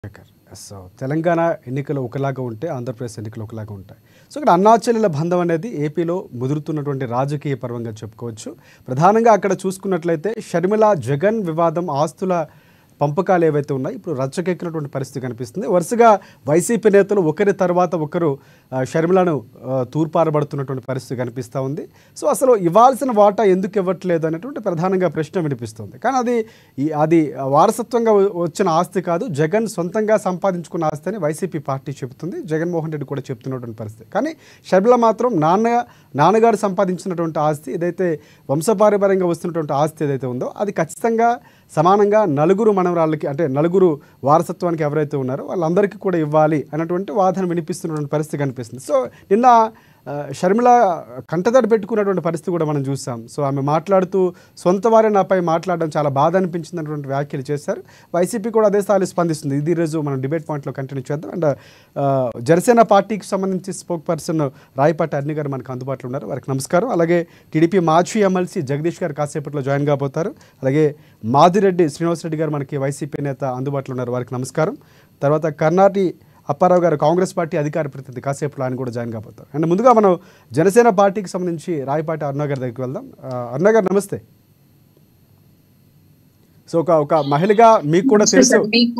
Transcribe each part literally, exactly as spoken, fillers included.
So Telangana ఎన్నికలు ఒకలాగా ఉంటే ఆంధ్రప్రదేశ్ ఎన్నికలు ఒకలాగా ఉంటాయి. సో ఇక్కడ అన్నాచెల్లెల బంధం అనేది ఏపీలో ముదురుతున్నటువంటి రాజకీయ పర్వంగా చెప్పుకోవచ్చు. ప్రధానంగా అక్కడ చూసుకున్నట్లయితే షర్మిల జగన్ వివాదం ఆస్తుల పంపకాలు ఏవైతే ఉన్నాయి ఇప్పుడు రచ్చకెక్కినటువంటి పరిస్థితి కనిపిస్తుంది. వరుసగా వైసీపీ నేతలు ఒకరి తర్వాత ఒకరు షర్మిలను తూర్పారబడుతున్నటువంటి పరిస్థితి కనిపిస్తూ ఉంది. సో అసలు ఇవ్వాల్సిన వాటా ఎందుకు ఇవ్వట్లేదు అనేటువంటి ప్రధానంగా ప్రశ్న వినిపిస్తుంది. కానీ అది అది వారసత్వంగా వచ్చిన ఆస్తి కాదు, జగన్ సొంతంగా సంపాదించుకున్న ఆస్తి అని వైసీపీ పార్టీ చెబుతుంది. జగన్మోహన్ రెడ్డి కూడా చెప్తున్నటువంటి పరిస్థితి. కానీ షర్మిల మాత్రం నాన్న నాన్నగారు సంపాదించినటువంటి ఆస్తి ఏదైతే వంశపారంపర్యంగా వస్తున్నటువంటి ఆస్తి ఏదైతే ఉందో అది ఖచ్చితంగా సమానంగా నలుగురు మనవరాళ్ళకి అంటే నలుగురు వారసత్వానికి ఎవరైతే ఉన్నారో వాళ్ళందరికీ కూడా ఇవ్వాలి అన్నటువంటి వాదన వినిపిస్తున్నటువంటి పరిస్థితి కనిపిస్తుంది. సో నిన్న షర్మిల కంటతడి పెట్టుకున్నటువంటి పరిస్థితి కూడా మనం చూసాం. సో ఆమె మాట్లాడుతూ సొంత వారే నాపై మాట్లాడడం చాలా బాధ అనిపించింది అన్నటువంటి వ్యాఖ్యలు చేశారు. వైసీపీ కూడా అదే స్థాయిలో స్పందిస్తుంది. ఇది ఈరోజు మనం డిబేట్ పాయింట్లో కంటిన్యూ చేద్దాం. అండ్ జనసేన పార్టీకి సంబంధించి స్పోక్ పర్సన్ రాయపాటి అర్ని గారు మనకు అందుబాటులో ఉన్నారు. వారికి నమస్కారం. అలాగే టీడీపీ మాజీ ఎమ్మెల్సీ జగదీష్ గారు కాసేపట్లో జాయిన్ కాబోతారు. అలాగే మాదిరెడ్డి శ్రీనివాసరెడ్డి గారు మనకి వైసీపీ నేత అందుబాటులో ఉన్నారు. వారికి నమస్కారం. తర్వాత కర్ణాటి అప్పారావు గారు కాంగ్రెస్ పార్టీ అధికార ప్రతినిధి కాసేపులో ఆయన కూడా జాయిన్ కాబోతారు. అండ్ ముందుగా మనం జనసేన పార్టీకి సంబంధించి రాయపాటి అరుణ గారి దగ్గరికి వెళ్దాం. అరుణ గారు నమస్తే. సో ఒక ఒక మహిళగా మీకు కూడా తెలుసు,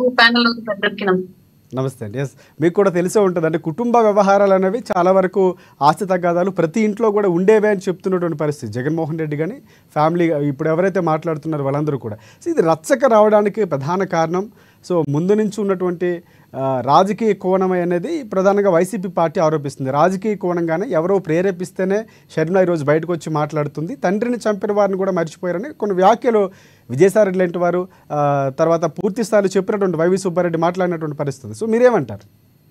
నమస్తే అండి. ఎస్, మీకు కూడా తెలిసే ఉంటుంది అంటే కుటుంబ వ్యవహారాలు అనేవి చాలా వరకు ఆస్తి తగాదాలు ప్రతి ఇంట్లో కూడా ఉండేవే అని చెప్తున్నటువంటి పరిస్థితి. జగన్మోహన్ రెడ్డి కానీ ఫ్యామిలీ ఇప్పుడు ఎవరైతే మాట్లాడుతున్నారో వాళ్ళందరూ కూడా. సో ఇది రచ్చక రావడానికి ప్రధాన కారణం సో ముందు నుంచి ఉన్నటువంటి రాజకీయ కోణం అనేది ప్రధానంగా వైసీపీ పార్టీ ఆరోపిస్తుంది. రాజకీయ కోణంగానే ఎవరో ప్రేరేపిస్తేనే షర్మిల ఈరోజు బయటకు వచ్చి మాట్లాడుతుంది. తండ్రిని చంపిన వారిని కూడా మర్చిపోయారని కొన్ని వ్యాఖ్యలు విజయసాయిరెడ్డి లాంటి వారు తర్వాత పూర్తి స్థాయిలో చెప్పినటువంటి వైవి సుబ్బారెడ్డి మాట్లాడినటువంటి పరిస్థితి. సో మీరేమంటారు?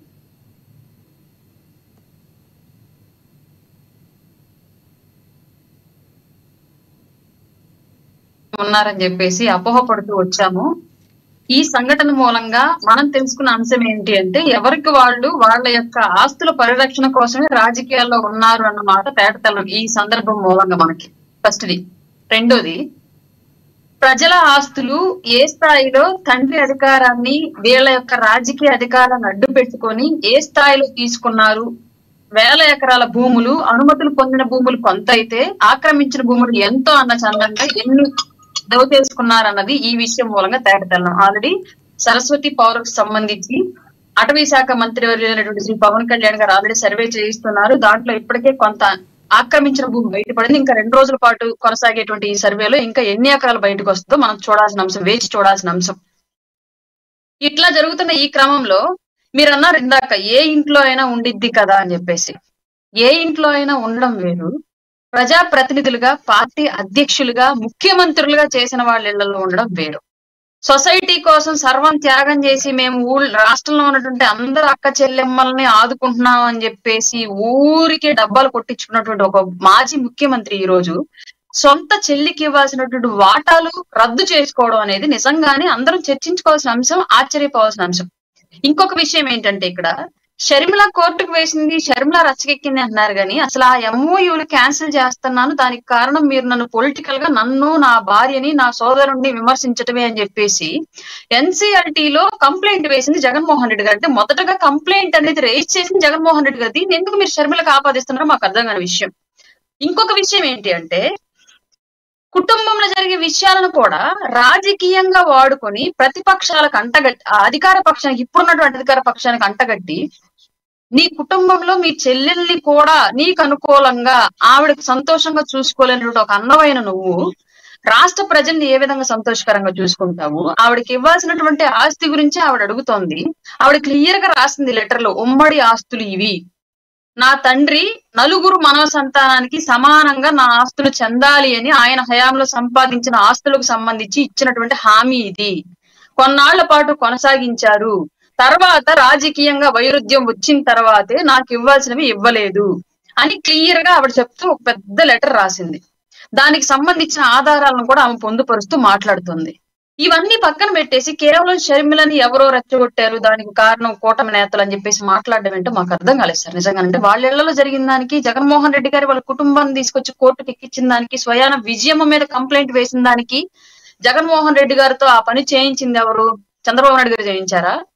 ఉన్నారని చెప్పేసి అపోహపడుతూ వచ్చాము. ఈ సంఘటన మూలంగా మనం తెలుసుకున్న అంశం ఏంటి అంటే ఎవరికి వాళ్ళు వాళ్ళ యొక్క ఆస్తుల పరిరక్షణ కోసమే రాజకీయాల్లో ఉన్నారు అన్నమాట తేటతెల్లం ఈ సందర్భం మూలంగా మనకి. ఫస్ట్ది. రెండోది, ప్రజల ఆస్తులు ఏ స్థాయిలో తండ్రి అధికారాన్ని వీళ్ళ యొక్క రాజకీయ అధికారాన్ని అడ్డు పెట్టుకొని ఏ స్థాయిలో తీసుకున్నారు, వేల ఎకరాల భూములు అనుమతులు పొందిన భూములు కొంత అయితే ఆక్రమించిన భూములు ఎంతో అన్న చందంగా ఎన్ని దోచేసుకున్నారన్నది ఈ విషయం మూలంగా తేటతెల్లం. ఆల్రెడీ సరస్వతి పౌరకు సంబంధించి అటవీ శాఖ మంత్రి అయినటువంటి శ్రీ పవన్ కళ్యాణ్ గారు ఆల్రెడీ సర్వే చేయిస్తున్నారు. దాంట్లో ఇప్పటికే కొంత ఆక్రమించిన భూమి బయటపడింది. ఇంకా రెండు రోజుల పాటు కొనసాగేటువంటి ఈ సర్వేలో ఇంకా ఎన్ని ఎకరాలు బయటకు వస్తుందో మనం చూడాల్సిన అంశం, వేచి చూడాల్సిన అంశం. ఇట్లా జరుగుతున్న ఈ క్రమంలో మీరు అన్నారు ఇందాక ఏ ఇంట్లో అయినా ఉండిద్ది కదా అని చెప్పేసి. ఏ ఇంట్లో అయినా ఉండడం వేరు, ప్రజాప్రతినిధులుగా పార్టీ అధ్యక్షులుగా ముఖ్యమంత్రులుగా చేసిన వాళ్ళ ఇళ్లలో ఉండడం వేరు. సొసైటీ కోసం సర్వం త్యాగం చేసి మేము ఊళ్ళ రాష్ట్రంలో ఉన్నటువంటి అందరు అక్క చెల్లెమ్మల్ని ఆదుకుంటున్నాం అని చెప్పేసి ఊరికి డబ్బాలు కొట్టించుకున్నటువంటి ఒక మాజీ ముఖ్యమంత్రి ఈ రోజు సొంత చెల్లికి ఇవ్వాల్సినటువంటి వాటాలు రద్దు చేసుకోవడం అనేది నిజంగానే అందరం చర్చించుకోవాల్సిన అంశం, ఆశ్చర్యపోవాల్సిన అంశం. ఇంకొక విషయం ఏంటంటే ఇక్కడ షర్మిల కోర్టుకు వేసింది, షర్మిల రచ్చకెక్కింది అంటున్నారు కానీ అసలు ఆ ఎంఓయూలు క్యాన్సిల్ చేస్తున్నాను, దానికి కారణం మీరు నన్ను పొలిటికల్ గా నన్ను నా భార్యని నా సోదరుణ్ణి విమర్శించటమే అని చెప్పేసి ఎన్సీఆర్టీలో కంప్లైంట్ వేసింది జగన్మోహన్ రెడ్డి గారు. అంటే మొదటగా కంప్లైంట్ అనేది రేజ్ చేసింది జగన్మోహన్ రెడ్డి గారు. దీన్ని ఎందుకు మీరు షర్మిలకు ఆపాదిస్తున్నారో మాకు అర్థం కాని విషయం. ఇంకొక విషయం ఏంటి అంటే కుటుంబంలో జరిగే విషయాలను కూడా రాజకీయంగా వాడుకొని ప్రతిపక్షాలకు అంటగట్టి అధికార పక్షానికి ఇప్పుడున్నటువంటి అధికార పక్షానికి అంటగట్టి నీ కుటుంబంలో మీ చెల్లెల్ని కూడా నీకు అనుకూలంగా ఆవిడకి సంతోషంగా చూసుకోలేనటువంటి ఒక అన్నమైన నువ్వు రాష్ట్ర ప్రజల్ని ఏ విధంగా సంతోషకరంగా చూసుకుంటావు? ఆవిడకి ఇవ్వాల్సినటువంటి ఆస్తి గురించి ఆవిడ అడుగుతోంది. ఆవిడ క్లియర్ గా రాసింది లెటర్ లో, ఉమ్మడి ఆస్తులు ఇవి, నా తండ్రి నలుగురు మనవ సంతానానికి సమానంగా నా ఆస్తులు చెందాలి అని ఆయన హయాంలో సంపాదించిన ఆస్తులకు సంబంధించి ఇచ్చినటువంటి హామీ ఇది. కొన్నాళ్ల పాటు కొనసాగించారు, తర్వాత రాజకీయంగా వైరుధ్యం వచ్చిన తర్వాతే నాకు ఇవ్వాల్సినవి ఇవ్వలేదు అని క్లియర్ గా ఆవిడ చెప్తూ ఒక పెద్ద లెటర్ రాసింది. దానికి సంబంధించిన ఆధారాలను కూడా ఆమె పొందుపరుస్తూ మాట్లాడుతుంది. ఇవన్నీ పక్కన పెట్టేసి కేవలం షర్మిలని ఎవరో రెచ్చగొట్టారు, దానికి కారణం కూటమి నేతలు అని చెప్పేసి మాట్లాడడం ఏంటో మాకు అర్థం కాలేదు సార్. నిజంగా అంటే వాళ్ళ ఇళ్లలో జరిగిన దానికి, జగన్మోహన్ రెడ్డి గారి వాళ్ళ కుటుంబాన్ని తీసుకొచ్చి కోర్టుకు ఎక్కించిన దానికి, స్వయాన విజయమ్మ మీద కంప్లైంట్ వేసిన దానికి జగన్మోహన్ రెడ్డి గారితో ఆ పని చేయించింది ఎవరు? చంద్రబాబు నాయుడు గారు చేయించారా?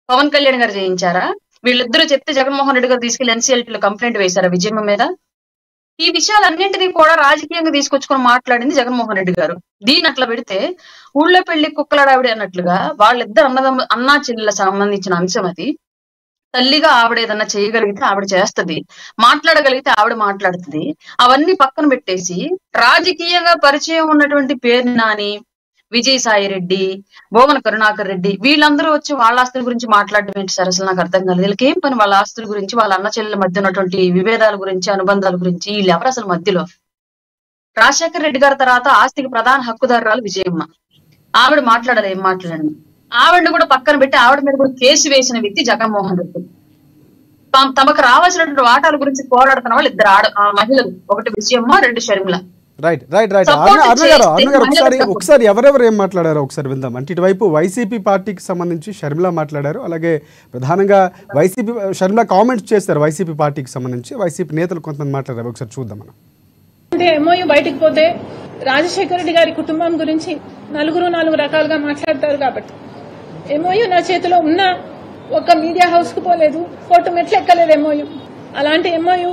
పవన్ కళ్యాణ్ గారు చేయించారా? వీళ్ళిద్దరూ చెప్తే జగన్మోహన్ రెడ్డి గారు తీసుకెళ్లి ఎన్సీఎల్టీలో కంప్లైంట్ వేశారా విజయమ్మ మీద? ఈ విషయాలన్నింటినీ కూడా రాజకీయంగా తీసుకొచ్చుకొని మాట్లాడింది జగన్మోహన్ రెడ్డి గారు. దీని అట్లా పెడితే ఊళ్ళో పెళ్లి కుక్కలడావిడి అన్నట్లుగా వాళ్ళిద్దరు అన్నదమ్ము అన్నా చెల్లెల సంబంధించిన అంశం అది. తల్లిగా ఆవిడ ఏదన్నా చేయగలిగితే ఆవిడ చేస్తది, మాట్లాడగలిగితే ఆవిడ మాట్లాడుతుంది. అవన్నీ పక్కన పెట్టేసి రాజకీయంగా పరిచయం ఉన్నటువంటి పేరు నాని, విజయసాయి రెడ్డి, భువన కరుణాకర్ రెడ్డి వీళ్ళందరూ వచ్చి వాళ్ళ ఆస్తుల గురించి మాట్లాడడం ఏంటి సార్? అసలు నాకు అర్థం కాలేదు. వీళ్ళకి ఏం పని వాళ్ళ ఆస్తుల గురించి, వాళ్ళ అన్న చెల్లెల మధ్య ఉన్నటువంటి విభేదాల గురించి, అనుబంధాల గురించి? వీళ్ళు ఎవరు అసలు మధ్యలో? రాజశేఖర రెడ్డి గారి తర్వాత ఆస్తికి ప్రధాన హక్కుదారురాలు విజయమ్మ. ఆవిడ మాట్లాడాలి, ఏం మాట్లాడండి. ఆవిడని కూడా పక్కన పెట్టి ఆవిడ మీద కూడా కేసు వేసిన వ్యక్తి జగన్మోహన్ రెడ్డి. తమకు రావాల్సినటువంటి వాటాల గురించి పోరాడుతున్న వాళ్ళు ఇద్దరు ఆడ మహిళలు, ఒకటి విజయమ్మ, రెండు Sharmila. Right right right Aruna garu Aruna గారు ఒకసారి ఒకసారి ఎవరెవరు ఏం మాట్లాడారో ఒకసారి విందాం. అంటే ఇటువైపు వైసీపీ పార్టీకి సంబంధించి షర్మిల మాట్లాడారు, అలాగే ప్రధానంగా వైసీపీ షర్మిల కామెంట్స్ చేస్తారు వైసీపీ పార్టీకి సంబంధించి. వైసీపీ నేతలు కొంతమంది మాట్లాడారు, ఒకసారి చూద్దాం మనం. అంటే ఎంఓయూ బయటకు పోతే రాజశేఖర రెడ్డి గారి కుటుంబం గురించి నలుగురు నాలుగు రకాలుగా మాట్లాడతారు. కాబట్టి ఎంఓయూ నా చేతిలో ఉన్న ఒక మీడియా హౌస్ కు పోలేదు, కోర్టు మెట్లు ఎక్కలేదు ఎంఓయూ. అలాంటి ఎంఓయూ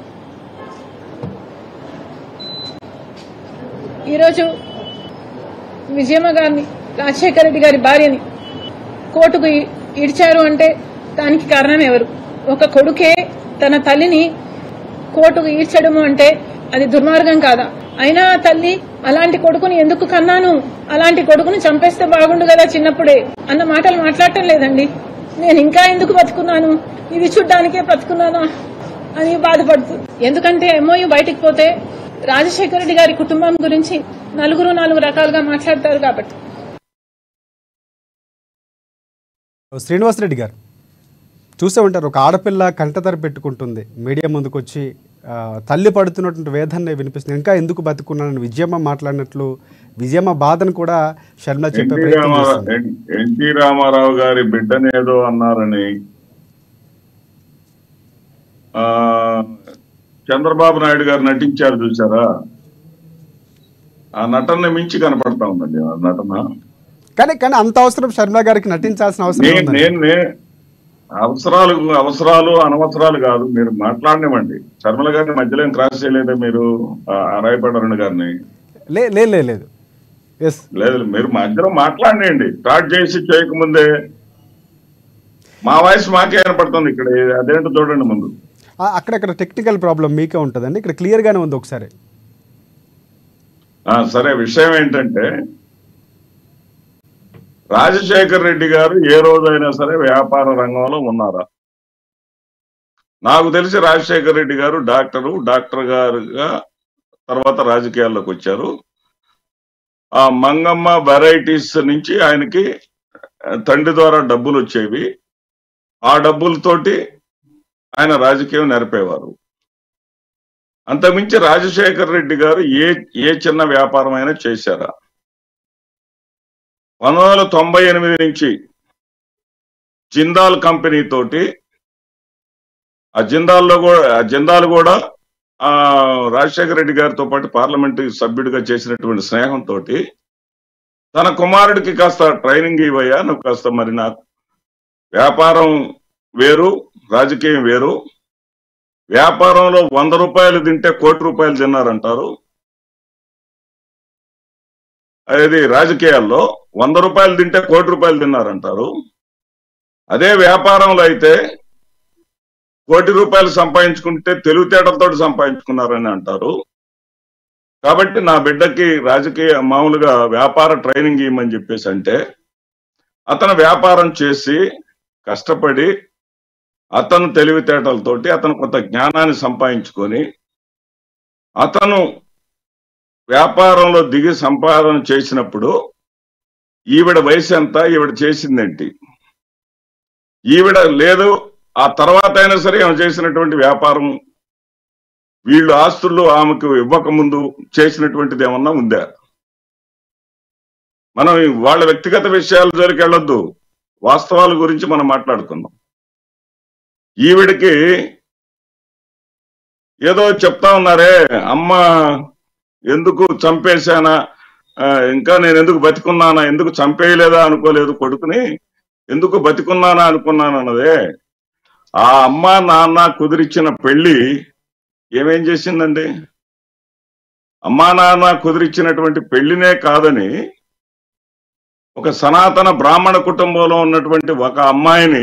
ఈరోజు విజయమ్మ గారిని, రాజశేఖర రెడ్డి గారి భార్యని కోర్టుకు ఈడ్చారు అంటే దానికి కారణం ఎవరు? ఒక కొడుకే తన తల్లిని కోర్టుకు ఈడ్చడము అంటే అది దుర్మార్గం కాదా? అయినా తల్లి అలాంటి కొడుకుని ఎందుకు కన్నాను, అలాంటి కొడుకుని చంపేస్తే బాగుండు కదా చిన్నప్పుడే అన్న మాటలు మాట్లాడటం లేదండి. నేను ఇంకా ఎందుకు బతుకున్నాను, ఇది చూడ్డానికే బతుకున్నానా అని బాధపడుతుంది. ఎందుకంటే ఎంఓయూ బయటికి పోతే రాజశేఖర రెడ్డి గారి కుటుంబం గురించి నలుగురు నాలుగు రకాలుగా మాట్లాడతారు. కాబట్టి శ్రీనివాసరెడ్డి గారు చూసే ఉంటారు, ఒక ఆడపిల్ల కంటతర పెట్టుకుంటుంది, మీడియా ముందుకు వచ్చి తల్లి పడుతున్నటువంటి వేదన వినిపిస్తుంది. ఇంకా ఎందుకు బతుకున్నానని విజయమ్మ మాట్లాడినట్లు విజయమ్మ బాధను కూడా షర్మిల చెప్పే ప్రయత్నం చేస్తుంది. ఎన్టీ రామారావు గారి బిడ్డని ఏదో అన్నారని ఆ చంద్రబాబు నాయుడు గారు నటించారు చూసారా, ఆ నటన మించి కనపడతా ఉందండి ఆ నటన. కానీ కానీ అంత అవసరం షర్మిల గారికి నటించాల్సిన అవసరం నేను అవసరాలు అవసరాలు అనవసరాలు కాదు, మీరు మాట్లాడినవ్వండి. షర్మిల గారిని మధ్యలో క్రాస్ చేయలేదా మీరు రాయపడ అరుణ్ గారిని? లేదు లేదు మీరు మధ్యలో మాట్లాడినండి, స్టార్ట్ చేసి చేయకముందే మా వాయిస్ మాకే కనపడుతుంది ఇక్కడ. అదేంటో చూడండి ముందు. అక్కడక్కడ టెక్నికల్ ప్రాబ్లం మీకే ఉంటుందండి, ఇక్కడ క్లియర్ గానే ఉంది. ఒకసారి సరే, విషయం ఏంటంటే రాజశేఖర్ రెడ్డి గారు ఏ రోజైనా సరే వ్యాపార రంగంలో ఉన్నారా? నాకు తెలిసి రాజశేఖర్ రెడ్డి గారు డాక్టరు, డాక్టర్ గారుగా తర్వాత రాజకీయాల్లోకి వచ్చారు. ఆ మంగమ్మ వెరైటీస్ నుంచి ఆయనకి తండ్రి ద్వారా డబ్బులు వచ్చేవి, ఆ డబ్బులతోటి ఆయన రాజకీయం నెరపేవారు. అంతకుమించి రాజశేఖర్ రెడ్డి గారు ఏ ఏ చిన్న వ్యాపారం అయినా చేశారా? పంతొమ్మిది వందల తొంభై ఎనిమిది నుంచి జిందాల్ కంపెనీ తోటి, ఆ జిందాల్లో కూడా ఆ జిందాల్ కూడా ఆ రాజశేఖర రెడ్డి గారితో పాటు పార్లమెంటు సభ్యుడిగా చేసినటువంటి స్నేహంతో తన కుమారుడికి కాస్త ట్రైనింగ్ ఇవ్వయ్యా, నువ్వు కాస్త మరి నాకు వ్యాపారం వేరు రాజకీయం వేరు, వ్యాపారంలో వంద రూపాయలు తింటే కోటి రూపాయలు తిన్నారంటారు, అది రాజకీయాల్లో వంద రూపాయలు తింటే కోటి రూపాయలు తిన్నారంటారు. అదే వ్యాపారంలో అయితే కోటి రూపాయలు సంపాదించుకుంటే తెలివితేటలతో సంపాదించుకున్నారని అంటారు. కాబట్టి నా బిడ్డకి రాజకీయ మామూలుగా వ్యాపార ట్రైనింగ్ ఇవ్వమని చెప్పేసి అంటే, అతను వ్యాపారం చేసి కష్టపడి అతను తెలివితేటలతోటి అతను కొంత జ్ఞానాన్ని సంపాదించుకొని అతను వ్యాపారంలో దిగి సంపాదన చేసినప్పుడు ఈవిడ వయసు ఎంత, ఈవిడ చేసిందేంటి, ఈవిడ లేదు ఆ తర్వాత అయినా సరే ఆమె చేసినటువంటి వ్యాపారం వీళ్ళు ఆస్తులు ఆమెకు ఇవ్వక ముందు చేసినటువంటిది ఏమన్నా ఉందా? మనం వాళ్ళ వ్యక్తిగత విషయాల జోలికి వెళ్ళొద్దు, వాస్తవాల గురించి మనం మాట్లాడుకుందాం. ఈవిడికి ఏదో చెప్తా ఉన్నారే, అమ్మ ఎందుకు చంపేశానా, ఇంకా నేను ఎందుకు బతికున్నానా, ఎందుకు చంపేయలేదా అనుకోలేదు కొడుకుని, ఎందుకు బతికున్నానా అనుకున్నాను అన్నదే. ఆ అమ్మ నాన్న కుదిరిచ్చిన పెళ్లి ఏమేం చేసిందండి? అమ్మా నాన్న కుదిరిచ్చినటువంటి పెళ్లినే కాదని ఒక సనాతన బ్రాహ్మణ కుటుంబంలో ఉన్నటువంటి ఒక అమ్మాయిని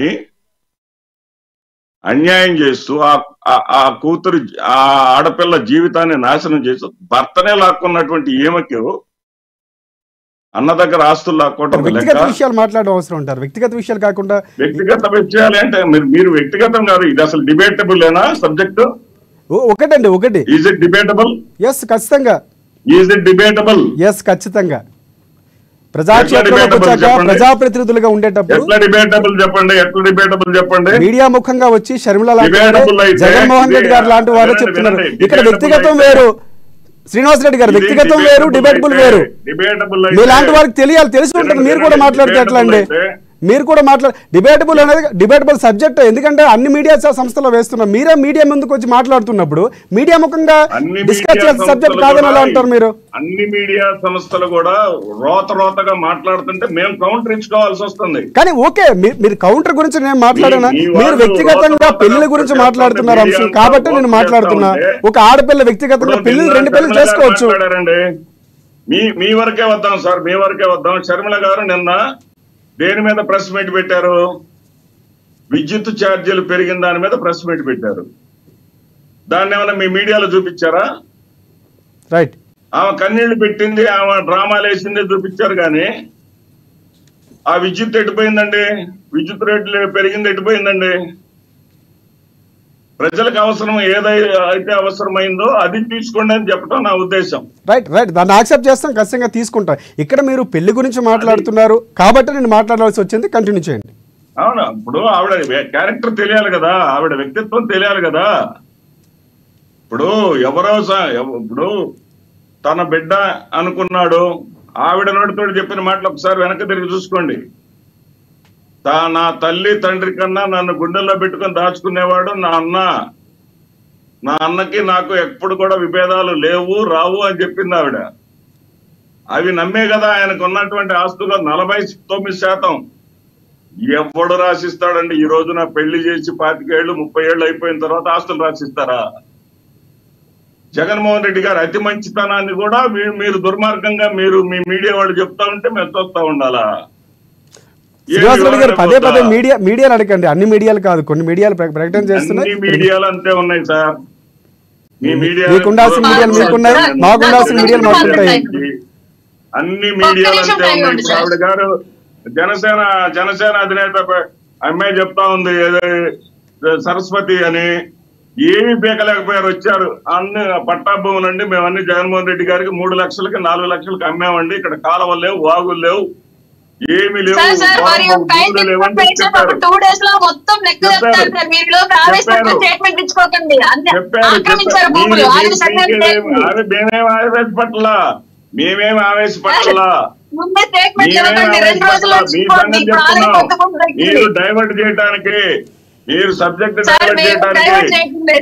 అన్యాయం చేస్తూ ఆ కూతురు ఆ ఆడపిల్ల జీవితాన్ని నాశనం చేస్తూ భర్తనే లాక్కున్నటువంటి ఈమెకు అన్న దగ్గర ఆస్తులు లాక్కోవడం వ్యక్తిగత విషయాలు మాట్లాడడం అవసరం ఉంటారు. వ్యక్తిగత విషయాలు కాకుండా వ్యక్తిగత విషయాలు అంటే మీరు మీరు వ్యక్తిగతం కాదు, ఇది అసలు డిబేటబుల్ ఏనా సబ్జెక్ట్? ఒకటండి ఒకటి ఈజ్ ఇట్ డిబేటబుల్? ఎస్ ఖచ్చితంగా. Is it debatable? ఎస్ ఖచ్చితంగా. ప్రజాక్షేత్రంలోకి వచ్చాక ప్రజాప్రతినిధులుగా ఉండేటప్పుడు ఎట్లా డిబేటబుల్ చెప్పండి, ఎట్లా డిబేటబుల్ చెప్పండి. మీడియా ముఖంగా వచ్చి షర్మిల జగన్మోహన్ రెడ్డి గారు లాంటి వారు చెప్తున్నారు. ఇక్కడ వ్యక్తిగతం వేరు, శ్రీనివాసరెడ్డి గారు వ్యక్తిగతం వేరు, డిబేటబుల్ వేరు. మీలాంటి వారికి తెలియాలి, తెలిసి ఉంటుంది. మీరు కూడా మాట్లాడితే ఎట్లా అండి? మీరు కూడా మాట్లాడ డిబేటబుల్ అనేది డిబేటబుల్ సబ్జెక్ట్. ఎందుకంటే అన్ని మీడియా సంస్థలో వేస్తున్నారు. మీరే మీడియా ముందుకు వచ్చి మాట్లాడుతున్నప్పుడు మీడియా ముఖంగా డిస్కస్ చేసే సబ్జెక్ట్ కాదని ఎలా అంటారు మీరు? అన్ని మీడియా సంస్థలు కూడా రోత రోతగా మాట్లాడుతుంటే మేము కౌంటర్ ఇచ్చుకోవాల్సి వస్తుంది. కానీ ఓకే, మీరు కౌంటర్ గురించి నేను మాట్లాడినా, మీరు వ్యక్తిగతంగా పెళ్లి గురించి మాట్లాడుతున్నారు అంశం కాబట్టి నేను మాట్లాడుతున్నా. ఒక ఆడపిల్ల వ్యక్తిగతంగా పెళ్లి రెండు పెళ్లి చేసుకోవచ్చు. మీ మీ వరకే వద్దాం సార్, మీ వరకే వద్దాం. షర్మిల గారు నిన్న దేని మీద ప్రెస్ మీట్ పెట్టారు? విద్యుత్ ఛార్జీలు పెరిగిన దాని మీద ప్రెస్ మీట్ పెట్టారు. దాన్ని ఏమైనా మీ మీడియాలో చూపించారా? రైట్. ఆమె కన్నీళ్లు పెట్టింది, ఆమె డ్రామాలు వేసింది చూపించారు. కానీ ఆ విద్యుత్ ఎటుపోయిందండి? విద్యుత్ రేట్లు పెరిగింది ఎటుపోయిందండి? ప్రజలకు అవసరం ఏదైతే అవసరమైందో అది తీసుకోండి అని చెప్పడం నా ఉద్దేశం. రైట్ రైట్ దాన్ని యాక్సెప్ట్ చేస్తాం, ఖచ్చితంగా తీసుకుంటాం. ఇక్కడ మీరు పెళ్లి గురించి మాట్లాడుతున్నారు కాబట్టి నేను మాట్లాడాల్సి వచ్చింది. కంటిన్యూ చేయండి. అవునా, ఇప్పుడు ఆవిడ క్యారెక్టర్ తెలియాలి కదా, ఆవిడ వ్యక్తిత్వం తెలియాలి కదా. ఇప్పుడు ఎవరో ఇప్పుడు తన బిడ్డ అనుకున్నాడు, ఆవిడ నోటితో చెప్పిన మాటలు ఒకసారి వెనక్కి తిరిగి చూసుకోండి. నా తల్లి తండ్రి కన్నా నన్ను గుండెల్లో పెట్టుకొని దాచుకునేవాడు నా అన్న. నా అన్నకి నాకు ఎప్పుడు కూడా విభేదాలు లేవు, రావు అని చెప్పింది ఆవిడ. అవి నమ్మే కదా ఆయనకు ఉన్నటువంటి ఆస్తుల్లో నలభై తొమ్మిది శాతం ఎవడు రాసిస్తాడండి? ఈ రోజున పెళ్లి చేసి పాతికేళ్లు ముప్పై ఏళ్ళు అయిపోయిన తర్వాత ఆస్తులు రాసిస్తారా? జగన్మోహన్ రెడ్డి గారు అతి మంచితనాన్ని కూడా మీరు దుర్మార్గంగా మీరు మీ మీడియా వాళ్ళు చెప్తా ఉంటే మేము చూస్తా ఉండాలా? శ్రీనివాసరెడ్డి గారు పదే పదే మీడియా మీడియాలు అడగండి. అన్ని మీడియాలు కాదు, కొన్ని మీడియాలు ప్రకటన చేస్తున్నాయి. మీడియాలు అంతే ఉన్నాయి సార్. మీ మీడియా మీకుండాల్సిన మీడియాలు మీకున్నాయి, మాకుండాల్సిన మీడియాలు మాకుంటాయి. అన్ని మీడియాలు అంతే ఉన్నాయి. ఆవిడ గారు జనసేన జనసేన అధినేత అమ్మాయి చెప్తా ఉంది సరస్వతి అని, ఏమి పీకలేకపోయారు. వచ్చారు అన్ని పట్టాభూములండి, మేము అన్ని జగన్మోహన్ రెడ్డి గారికి మూడు లక్షలకి నాలుగు లక్షలకి అమ్మామండి. ఇక్కడ కాలువలు లేవు, వాగులు లేవు, ఏమి లేవు. మేమేం ఆవేశపట్లా మేమేం ఆవేశపట్లా మీరు డైవర్ట్ చేయడానికి, మీరు సబ్జెక్ట్ డైవర్ట్ చేయడానికి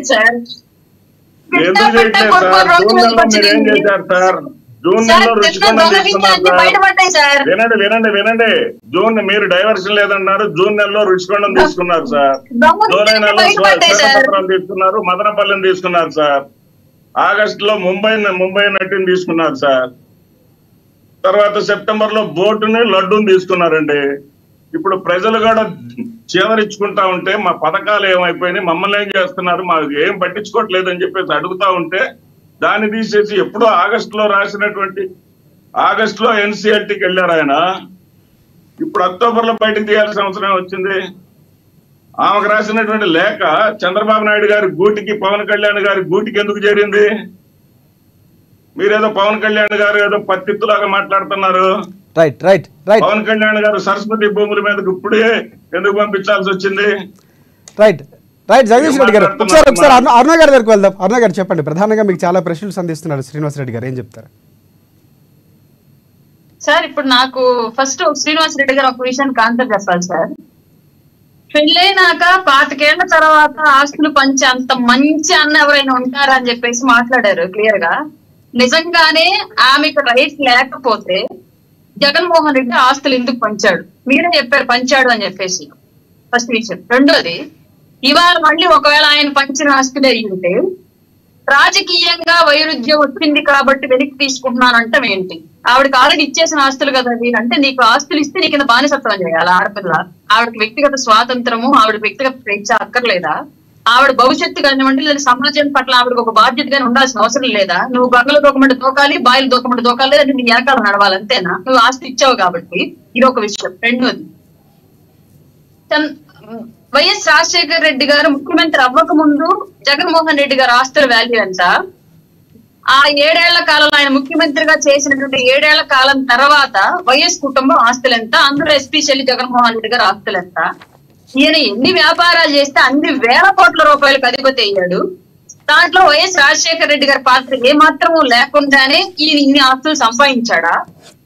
ఎందుకు చేయట్లేదు సార్? జూన్ నెలలో మీరు ఏం చేశారు సార్? జూన్ నెలలో రుచికొండం తీసుకున్నారు సార్. వినండి వినండి వినండి జూన్ మీరు డైవర్షన్ లేదన్నారు, జూన్ నెలలో రుచికొండం తీసుకున్నారు సార్. జూలై నెలలో శ్వేతపత్రం తీసుకున్నారు, మదనపల్లిని తీసుకున్నారు సార్. ఆగస్టు లో ముంబై ముంబై నటిని తీసుకున్నారు సార్. తర్వాత సెప్టెంబర్ లో బోటుని లడ్డూని తీసుకున్నారండి. ఇప్పుడు ప్రజలు కూడా చేదరించుకుంటా ఉంటే మా పథకాలు ఏమైపోయినాయి, మమ్మల్ని ఏం చేస్తున్నారు, మాకు ఏం పట్టించుకోవట్లేదు అని చెప్పేసి అడుగుతా ఉంటే దాన్ని తీసేసి ఎప్పుడో ఆగస్టు లో రాసినటువంటి ఆగస్టు లో ఎన్సీఎల్టీకి వెళ్ళారు ఆయన. ఇప్పుడు అక్టోబర్ లో బయటకు తీయాల్సిన అవసరం వచ్చింది. ఆమెకు రాసినటువంటి లేఖ చంద్రబాబు నాయుడు గారి గూటికి, పవన్ కళ్యాణ్ గారి గూటికి ఎందుకు చేరింది? మీరేదో పవన్ కళ్యాణ్ గారు ఏదో పత్తిత్తులాగా మాట్లాడుతున్నారు. Right right right Pawan Kalyan garu Saraswati భూముల మీదకి ఇప్పుడే ఎందుకు పంపించాల్సి వచ్చింది? రైట్ రైట్ జగదీష్ రెడ్డి గారు ఒకసారి ఒకసారి అరుణ గారి దగ్గరకు వెళ్దాం. అరుణ గారు చెప్పండి, ప్రధానంగా మీకు చాలా ప్రశ్నలు సంధిస్తున్నారు శ్రీనివాస్ రెడ్డి గారు, ఏం చెప్తారు? సార్ ఇప్పుడు నాకు ఫస్ట్ శ్రీనివాస్ రెడ్డి గారు ఒక విషయానికి ఆన్సర్ చెప్పాలి సార్. పెళ్ళైనాక పాతికేళ్ల తర్వాత ఆస్తులు పంచే అంత మంచి అన్న ఎవరైనా ఉంటారా అని చెప్పేసి మాట్లాడారు క్లియర్ గా. నిజంగానే ఆమెకు రైట్ లేకపోతే జగన్మోహన్ రెడ్డి ఆస్తులు ఎందుకు పంచాడు? మీరే చెప్పారు పంచాడు అని చెప్పేసి. ఫస్ట్ విషయం. రెండోది, ఇవాళ మళ్ళీ ఒకవేళ ఆయన పంచిన ఆస్తులు అయి ఉంటే రాజకీయంగా వైరుధ్యం వచ్చింది కాబట్టి వెనక్కి తీసుకుంటున్నానంటాం ఏంటి? ఆవిడకి ఆల్రెడీ ఇచ్చేసిన ఆస్తులు కదా అవి. అంటే నీకు ఆస్తులు ఇస్తే నీకు కింద బానిసత్వం చేయాలి ఆడపిల్ల? ఆవిడకి వ్యక్తిగత స్వాతంత్రము, ఆవిడ వ్యక్తిగత స్వేచ్ఛ అక్కర్లేదా? ఆవిడ భవిష్యత్తు కానివ్వండి లేదా సమాజం పట్ల ఆవిడకి ఒక బాధ్యతగానే ఉండాల్సిన అవసరం లేదా? నువ్వు గంగలు దూకమంటే దూకాలి, బాయిలు దూకమంటే దూకాలి, లేదంటే నీ వెనకాల నడవాలి, అంతేనా? నువ్వు ఆస్తి ఇచ్చావు కాబట్టి. ఇది ఒక విషయం. రెండోది, వైఎస్ రాజశేఖర రెడ్డి గారు ముఖ్యమంత్రి అవ్వక ముందు జగన్మోహన్ రెడ్డి గారు ఆస్తుల వాల్యూ ఎంత? ఆ ఏడేళ్ల కాలంలో ఆయన ముఖ్యమంత్రిగా చేసినటువంటి ఏడేళ్ల కాలం తర్వాత వైఎస్ కుటుంబం ఆస్తులు ఎంత? అందులో ఎస్పెషల్లీ జగన్మోహన్ రెడ్డి గారు ఆస్తులు ఎంత? ఈయన ఎన్ని వ్యాపారాలు చేస్తే అన్ని వేల కోట్ల రూపాయలకు అధిపతి అయ్యాడు. దాంట్లో వైఎస్ రాజశేఖర రెడ్డి గారి పాత్ర ఏమాత్రము లేకుండానే ఈయన ఇన్ని ఆస్తులు సంపాదించాడా?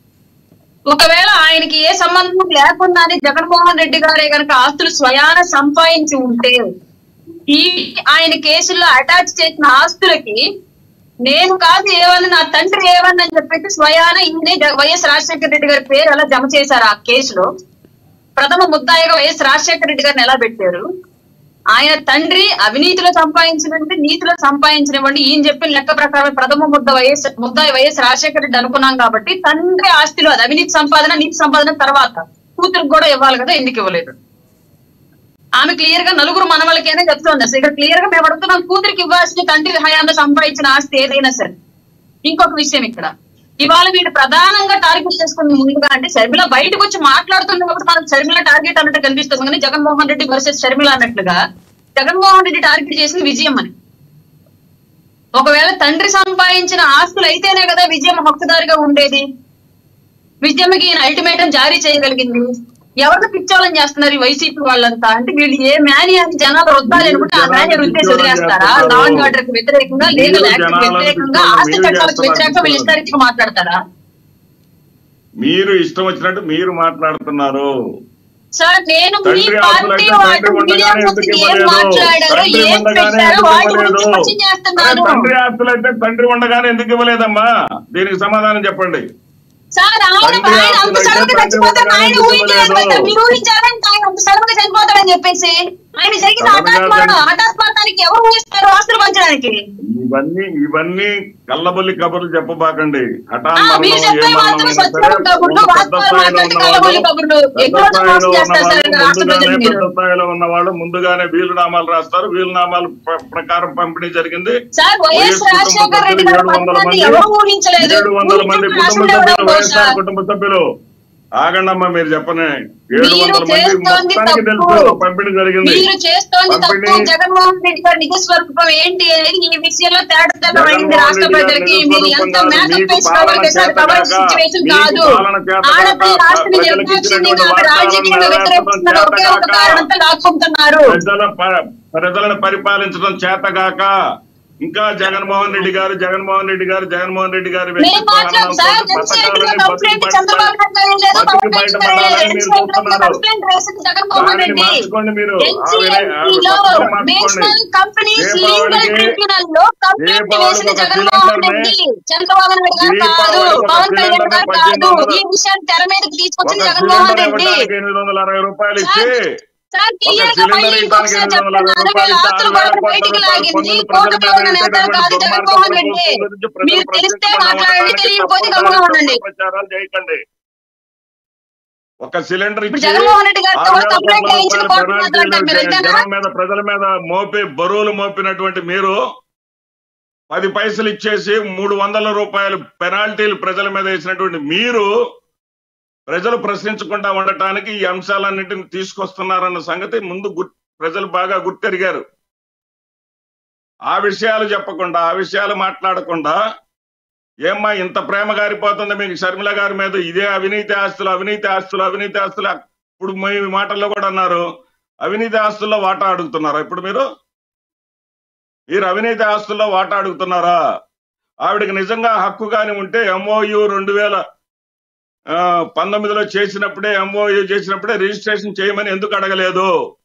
ఒకవేళ ఆయనకి ఏ సంబంధం లేకుండానే జగన్మోహన్ రెడ్డి గారే కనుక ఆస్తులు స్వయాన సంపాదించి ఉంటే ఈ ఆయన కేసుల్లో అటాచ్ చేసిన ఆస్తులకి నేను కాదు ఏమని, నా తండ్రి ఏమని అని చెప్పేసి స్వయాన ఈయనే వైఎస్ రాజశేఖర రెడ్డి గారి పేరు ఎలా జమ చేశారు ఆ కేసులో? ప్రథమ ముద్దాయిగా వైఎస్ రాజశేఖర రెడ్డి గారిని ఎలా పెట్టారు? ఆయన తండ్రి అవినీతిలో సంపాదించినటువంటి నీతిలో సంపాదించినవ్వండి ఈయన చెప్పిన లెక్క ప్రకారం ప్రథమ ముద్ద వైఎస్ ముద్దాయి వైఎస్ రాజశేఖర రెడ్డి అనుకున్నాం కాబట్టి తండ్రి ఆస్తిలో అది అవినీతి సంపాదన నీతి సంపాదన తర్వాత కూతురికి కూడా ఇవ్వాలి కదా, ఎందుకు ఇవ్వలేదు? ఆమె క్లియర్ గా నలుగురు మనవలకైనా చెప్తుంది. అసలు ఇక్కడ క్లియర్ గా మేము అడుగుతున్నాం, కూతురికి ఇవ్వాల్సిన తండ్రి హయాంలో సంపాదించిన ఆస్తి ఏదైనా సరే. ఇంకొక విషయం, ఇక్కడ ఇవాళ వీడు ప్రధానంగా టార్గెట్ చేసుకున్న ముందుగా అంటే షర్మిల బయటకు వచ్చి మాట్లాడుతుంది కాబట్టి మనకు షర్మిల టార్గెట్ అన్నట్టు కనిపిస్తుంది, కానీ జగన్మోహన్ రెడ్డి వర్సెస్ షర్మిల అన్నట్లుగా జగన్మోహన్ రెడ్డి టార్గెట్ చేసింది విజయం అని. ఒకవేళ తండ్రి సంపాదించిన ఆస్తులు అయితేనే కదా విజయం హక్కుదారిగా ఉండేది. విజయమ్మకి ఈయన అల్టిమేటం జారీ చేయగలిగింది. ఎవరికి పిచ్చోళ్ళని చేస్తున్నారు ఈ వైసీపీ వాళ్ళంతా? అంటే వీళ్ళు ఏ మేనియాని జనాలు రుద్దాలి అనుకుంటే ఆ మేనియా రుద్దేసి వదిలేస్తారా? లా అండ్ ఆర్డర్ కి వ్యతిరేకంగా, లీగల్ యాక్ట్ కి వ్యతిరేకంగా, ఆస్తి చట్టాలకు వ్యతిరేకంగా వీళ్ళు ఇష్టారీతిగా మాట్లాడతారా? మీరు ఇష్టం వచ్చినట్టు మీరు మాట్లాడుతున్నారు సార్. నేను మీ పార్టీ వాళ్ళు మీడియా ముందుకు ఏం మాట్లాడారో ఏం పెట్టారో వాటి గురించి క్వశ్చన్ చేస్తున్నాను. తండ్రి ఆస్తులు అయితే తండ్రి ఉండగానే ఎందుకు ఇవ్వలేదమ్మా? దీనికి సమాధానం చెప్పండి సార్. ఆయన ఆయన అంత సడన్గా చచ్చిపోతాడు, ఆయన ఊహించలేదు కదా, మీరు ఊహించారంటే ఆయన అంత సడన్గా చనిపోతాడని చెప్పేసి. ఆయన జరిగిన హఠాత్ మరణం, హఠాత్ మరణానికి ఎవరు ఊహిస్తారు ఆస్తులు పంచడానికి? ఇవన్నీ ఇవన్నీ కళ్ళబొల్లి కబుర్లు చెప్పబాకండి. హఠాత్ మీరు చెప్పే మాత్రం స్వచ్ఛమైన కబుర్లు, వాస్తవాలు మాట్లాడితే కళ్ళబొల్లి కబుర్లు. ఎన్నో మోసం చేస్తారు సార్ రాష్ట్ర ప్రజలు. మీరు పెద్ద స్థాయిలో ఉన్న వాళ్ళు ముందుగానే వీలునామాలు రాస్తారు, వీలునామాలు ప్రకారం పంపిణీ జరిగింది. సార్ వైఎస్ రాజశేఖర రెడ్డి గారు ఎవరు ఊహించలేదు. ఏడు వందల మంది కుటుంబ సభ్యులు, వైఎస్ఆర్ కుటుంబ సభ్యులు. ఆగండమ్మా, మీరు చెప్పనే. ఏడు వందల మంది మొత్తానికి తెలుసు పంపిణీ జరిగింది. మీరు చేస్తోంది తప్పు. జగన్మోహన్ రెడ్డి గారి నిజ స్వరూపం ఏంటి అనేది ఈ విషయంలో తేటతెల్లమైంది రాష్ట్ర ప్రజలకి. మీరు ఎంత మేకప్ వేసి కవర్ చేశారు, కవర్ సిచ్యువేషన్ కాదు. ఆడపిల్ల రాష్ట్రాన్ని నిర్దాక్షిణ్యంగా రాజకీయంగా వ్యతిరేకిస్తున్నారు ఒకే ఒక కారణంతో లాక్కుంటున్నారు. ప్రజల ప్రజలను పరిపాలించడం చేతగాక ఇంకా జగన్మోహన్ రెడ్డి గారు జగన్మోహన్ రెడ్డి గారు జగన్మోహన్ రెడ్డి గారు మార్చుకోండి. మీరు ఎనిమిది వందల అరవై రూపాయలు ఇచ్చి చేయకండి. ఒక సిలిండర్ ఇచ్చి జనం మీద ప్రజల మీద మోపి బరువులు మోపినటువంటి మీరు పది పైసలు ఇచ్చేసి మూడు వందల రూపాయలు పెనాల్టీలు ప్రజల మీద వేసినటువంటి మీరు ప్రజలు ప్రశ్నించకుండా ఉండటానికి ఈ అంశాలన్నింటిని తీసుకొస్తున్నారన్న సంగతి ముందు ప్రజలు బాగా గుర్తెరిగారు. ఆ విషయాలు చెప్పకుండా, ఆ విషయాలు మాట్లాడకుండా, ఏమ్మా ఇంత ప్రేమ గారిపోతుంది మీకు షర్మిల గారి మీద, ఇదే అవినీతి ఆస్తులు అవినీతి ఆస్తులు అవినీతి ఆస్తులు. ఇప్పుడు మీ మాటల్లో కూడా అన్నారు అవినీతి ఆస్తుల్లో వాటా అడుగుతున్నారా? ఇప్పుడు మీరు మీరు అవినీతి ఆస్తుల్లో వాటా అడుగుతున్నారా? ఆవిడకి నిజంగా హక్కు కాని ఉంటే ఎంఓయు రెండు వేల పంతొమ్మిదిలో చేసినప్పుడే ఎంఓయూ చేసినప్పుడే రిజిస్ట్రేషన్ చేయమని ఎందుకు అడగలేదు?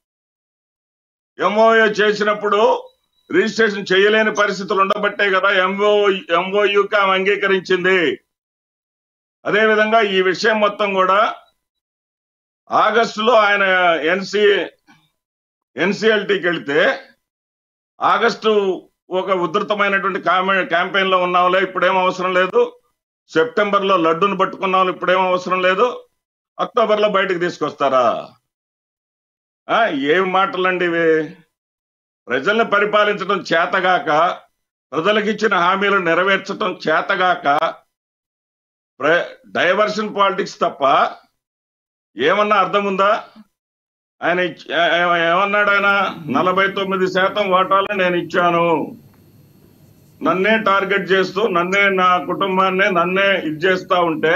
ఎంఓయూ చేసినప్పుడు రిజిస్ట్రేషన్ చేయలేని పరిస్థితులు ఉండబట్టే కదా ఎంఓ ఎంఓయూకి ఆమె అంగీకరించింది. అదేవిధంగా ఈ విషయం మొత్తం కూడా ఆగస్టులో ఆయన ఎన్సి ఎన్సిఎల్టీకి వెళితే ఆగస్టు ఒక ఉధృతమైనటువంటి క్యాంపెయిన్ లో ఉన్నాంలే, ఇప్పుడేం అవసరం లేదు. సెప్టెంబర్ లో లడ్డును పట్టుకున్నాం, ఇప్పుడేం అవసరం లేదు. అక్టోబర్ లో బయటకు తీసుకొస్తారా? ఏం మాటలండి ఇవి? ప్రజల్ని పరిపాలించడం చేతగాక, ప్రజలకు ఇచ్చిన హామీలు నెరవేర్చడం చేతగాక డైవర్షన్ పాలిటిక్స్ తప్ప ఏమన్నా అర్థం ఉందా? ఆయన ఏమన్నాడు? ఆయన నలభై తొమ్మిది శాతం వాటాలు నేను ఇచ్చాను, నన్నే టార్గెట్ చేస్తూ నన్నే నా కుటుంబాన్ని నన్నే ఇది చేస్తా ఉంటే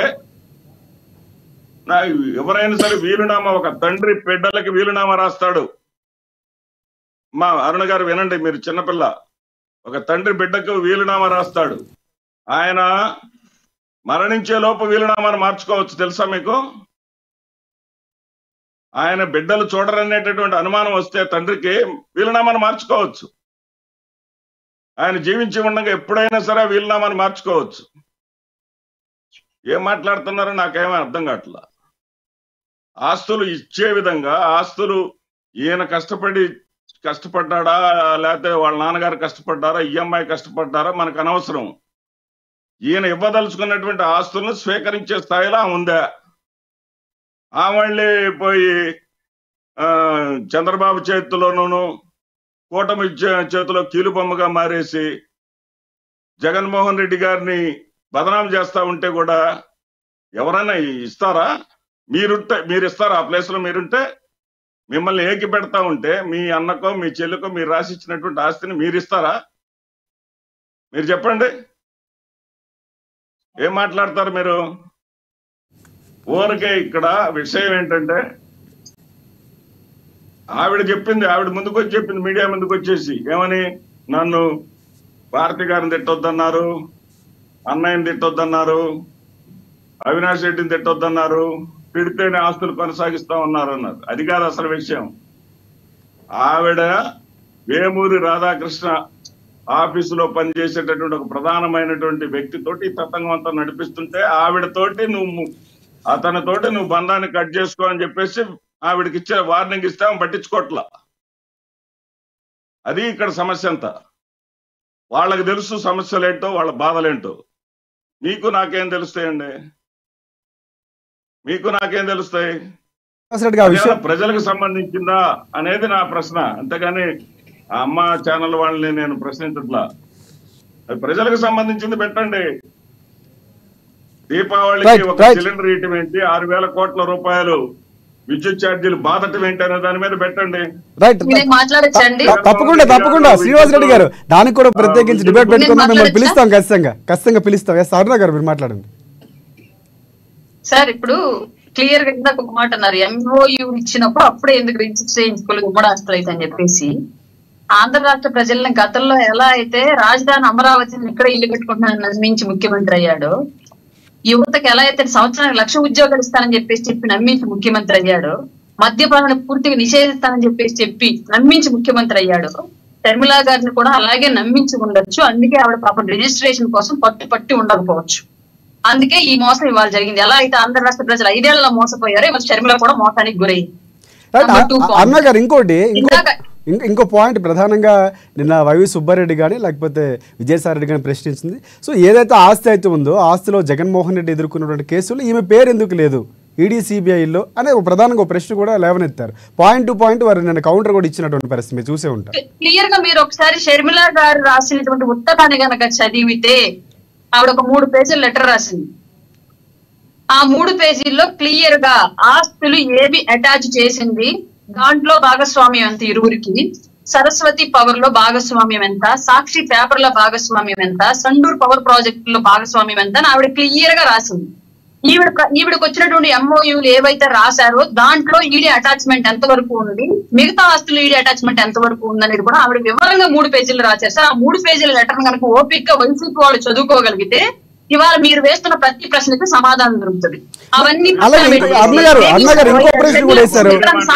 నా ఎవరైనా సరే వీలునామా, ఒక తండ్రి బిడ్డలకి వీలునామా రాస్తాడు. మా అరుణ గారు వినండి, మీరు చిన్నపిల్ల, ఒక తండ్రి బిడ్డకు వీలునామా రాస్తాడు. ఆయన మరణించే లోపు వీలునామాను మార్చుకోవచ్చు, తెలుసా మీకు? ఆయన బిడ్డలు చూడరనేటటువంటి అనుమానం వస్తే తండ్రికి వీలునామాను మార్చుకోవచ్చు. ఆయన జీవించి ఉండగా ఎప్పుడైనా సరే వీలునామాను మార్చుకోవచ్చు. ఏం మాట్లాడుతున్నారో నాకేమీ అర్థం కావట్లా. ఆస్తులు ఇచ్చే విధంగా, ఆస్తులు ఈయన కష్టపడి కష్టపడ్డాడా లేకపోతే వాళ్ళ నాన్నగారు కష్టపడ్డారా, ఈఎంఐ కష్టపడ్డారా మనకు అనవసరం. ఈయన ఇవ్వదలుచుకున్నటువంటి ఆస్తులను స్వీకరించే స్థాయిలో ఉందా? ఆ మళ్ళీ పోయి ఆ చంద్రబాబు చేతిలోనూ కూటమి చేతిలో కీలుబొమ్మగా మారేసి జగన్మోహన్ రెడ్డి గారిని బదనాం చేస్తా ఉంటే కూడా ఎవరైనా ఇస్తారా? మీరుంటే మీరు ఇస్తారా? ఆ ప్లేస్ లో మీరుంటే మిమ్మల్ని ఏకి పెడతా ఉంటే మీ అన్నకో మీ చెల్లికో మీరు రాసిచ్చినటువంటి ఆస్తిని మీరు ఇస్తారా? మీరు చెప్పండి, ఏం మాట్లాడతారు మీరు? ఊరికే ఇక్కడ విషయం ఏంటంటే, ఆవిడ చెప్పింది, ఆవిడ ముందుకు వచ్చి చెప్పింది, మీడియా ముందుకు వచ్చేసి ఏమని, నన్ను భారతి గారిని తిట్టొద్దన్నారు, అన్నయ్యని తిట్టొద్దన్నారు, అవినాష్ రెడ్డిని తిట్టొద్దన్నారు, తిడితేనే ఆస్తులు కొనసాగిస్తా ఉన్నారు అన్నారు. అది కాదు అసలు విషయం. ఆవిడ వేమూరి రాధాకృష్ణ ఆఫీసులో పనిచేసేటటువంటి ఒక ప్రధానమైనటువంటి వ్యక్తితోటి తతంగం అంతా నడిపిస్తుంటే ఆవిడతోటి నువ్వు అతనితోటి నువ్వు బంధాన్ని కట్ చేసుకో అని చెప్పేసి ఆవిడకి ఇచ్చే వార్నింగ్ ఇస్తే ఆమె పట్టించుకోవట్లా. అది ఇక్కడ సమస్య అంతా. వాళ్ళకి తెలుసు సమస్యలేంటో, వాళ్ళ బాధలేంటో. మీకు నాకేం తెలుస్తాయండి? మీకు నాకేం తెలుస్తాయి? ప్రజలకు సంబంధించిందా అనేది నా ప్రశ్న, అంతేగాని ఆ అమ్మ ఛానల్ వాళ్ళని నేను ప్రశ్నించట్లా. ప్రజలకు సంబంధించింది పెట్టండి. దీపావళికి ఒక సిలిండర్ ఇయటం ఏంటి, ఆరు వేల కోట్ల రూపాయలు విద్యుత్ ఛార్జీలు బాధటం ఏంటి అనే దాని మీద పెట్టండి. రైట్, తప్పకుండా తప్పకుండా శ్రీనివాస్ రెడ్డి గారు దానికి కూడా ప్రత్యేకించి డిబేట్ పెట్టుకుందాం. మిమ్మల్ని పిలుస్తాం, ఖచ్చితంగా ఖచ్చితంగా పిలుస్తాం. ఎస్ అరుణ గారు మీరు మాట్లాడండి. సార్, ఇప్పుడు క్లియర్ గా ఇందాక ఒక మాట అన్నారు, ఎంఓయూ ఇచ్చినప్పుడు అప్పుడే ఎందుకు రిజిస్టర్ చేయించుకోలేదు ఉమ్మడి ఆస్తులు అయితే అని చెప్పేసి. ఆంధ్ర రాష్ట్ర ప్రజలను గతంలో ఎలా అయితే రాజధాని అమరావతిని ఇక్కడ ఇల్లు కట్టుకుంటున్నాను నమ్మించి ముఖ్యమంత్రి అయ్యాడు, యువతకు ఎలా అయితే సంవత్సరానికి లక్ష ఉద్యోగాలు ఇస్తానని చెప్పేసి చెప్పి నమ్మించి ముఖ్యమంత్రి అయ్యాడు, మద్యపాన పూర్తిగా నిషేధిస్తానని చెప్పేసి చెప్పి నమ్మించి ముఖ్యమంత్రి అయ్యాడు, షర్మిలా గారిని కూడా అలాగే నమ్మించి ఉండొచ్చు. అందుకే ఆవిడ పాపం రిజిస్ట్రేషన్ కోసం పట్టు పట్టి ఉండకపోవచ్చు. అందుకే ఈ మోసం ఇవాళ జరిగింది. ఎలా అయితే ఆంధ్ర రాష్ట్ర ప్రజలు ఐదేళ్లలో మోసపోయారో ఇవాళ షర్మిల కూడా మోసానికి గురైంది. అన్న గారు ఇంకోటి ఇంకో పాయింట్ ప్రధానంగా నిన్న వైవి సుబ్బారెడ్డి కానీ లేకపోతే విజయసాయి రెడ్డి కానీ ప్రశ్నించింది. సో ఏదైతే ఆస్తి అయితే ఉందో ఆస్తిలో జగన్మోహన్ రెడ్డి ఎదుర్కొన్నటువంటి కేసులు ఈమె పేరు ఎందుకు లేదు ఈడీ సిబిఐలో అనే ప్రధానంగా ఒక ప్రశ్న కూడా లేవనెత్తారు. పాయింట్ టు పాయింట్ వారు నిన్న కౌంటర్ కూడా ఇచ్చినటువంటి పరిస్థితి మీరు చూసే ఉంటారు. క్లియర్ గా మీరు ఒకసారి షర్మిల గారు రాసినటువంటి ఉత్తరాన్ని గనక చదివితే ఆవిడ ఒక మూడు పేజీల లెటర్ రాసింది. ఆ మూడు పేజీల్లో క్లియర్ గా ఆస్తులు ఏవి అటాచ్ చేసింది, దాంట్లో భాగస్వామ్యం ఎంత ఇరువురికి, సరస్వతి పవర్ లో భాగస్వామ్యం ఎంత, సాక్షి పేపర్ లో భాగస్వామ్యం ఎంత, సండూర్ పవర్ ప్రాజెక్ట్ లో భాగస్వామ్యం ఎంత అని ఆవిడ క్లియర్ గా రాసింది. ఈవిడ ఈవిడకి వచ్చినటువంటి ఎంఓయూలు ఏవైతే రాశారో దాంట్లో ఈడీ అటాచ్మెంట్ ఎంత వరకు ఉంది, మిగతా ఆస్తులు ఈడీ అటాచ్మెంట్ ఎంత వరకు ఉందనేది కూడా ఆవిడ వివరంగా మూడు పేజీలు రాశారు. సార్, ఆ మూడు పేజీల లెటర్ కనుక ఓపిక్ గా వైసీపీ వాళ్ళు చదువుకోగలిగితే ఇవాళ మీరు వేస్తున్న ప్రతి ప్రశ్నకి సమాధానం దొరుకుతుంది. అవన్నీ అన్నగారు అన్నగారు ఇంకో ప్రశ్న కూడా వేశారు.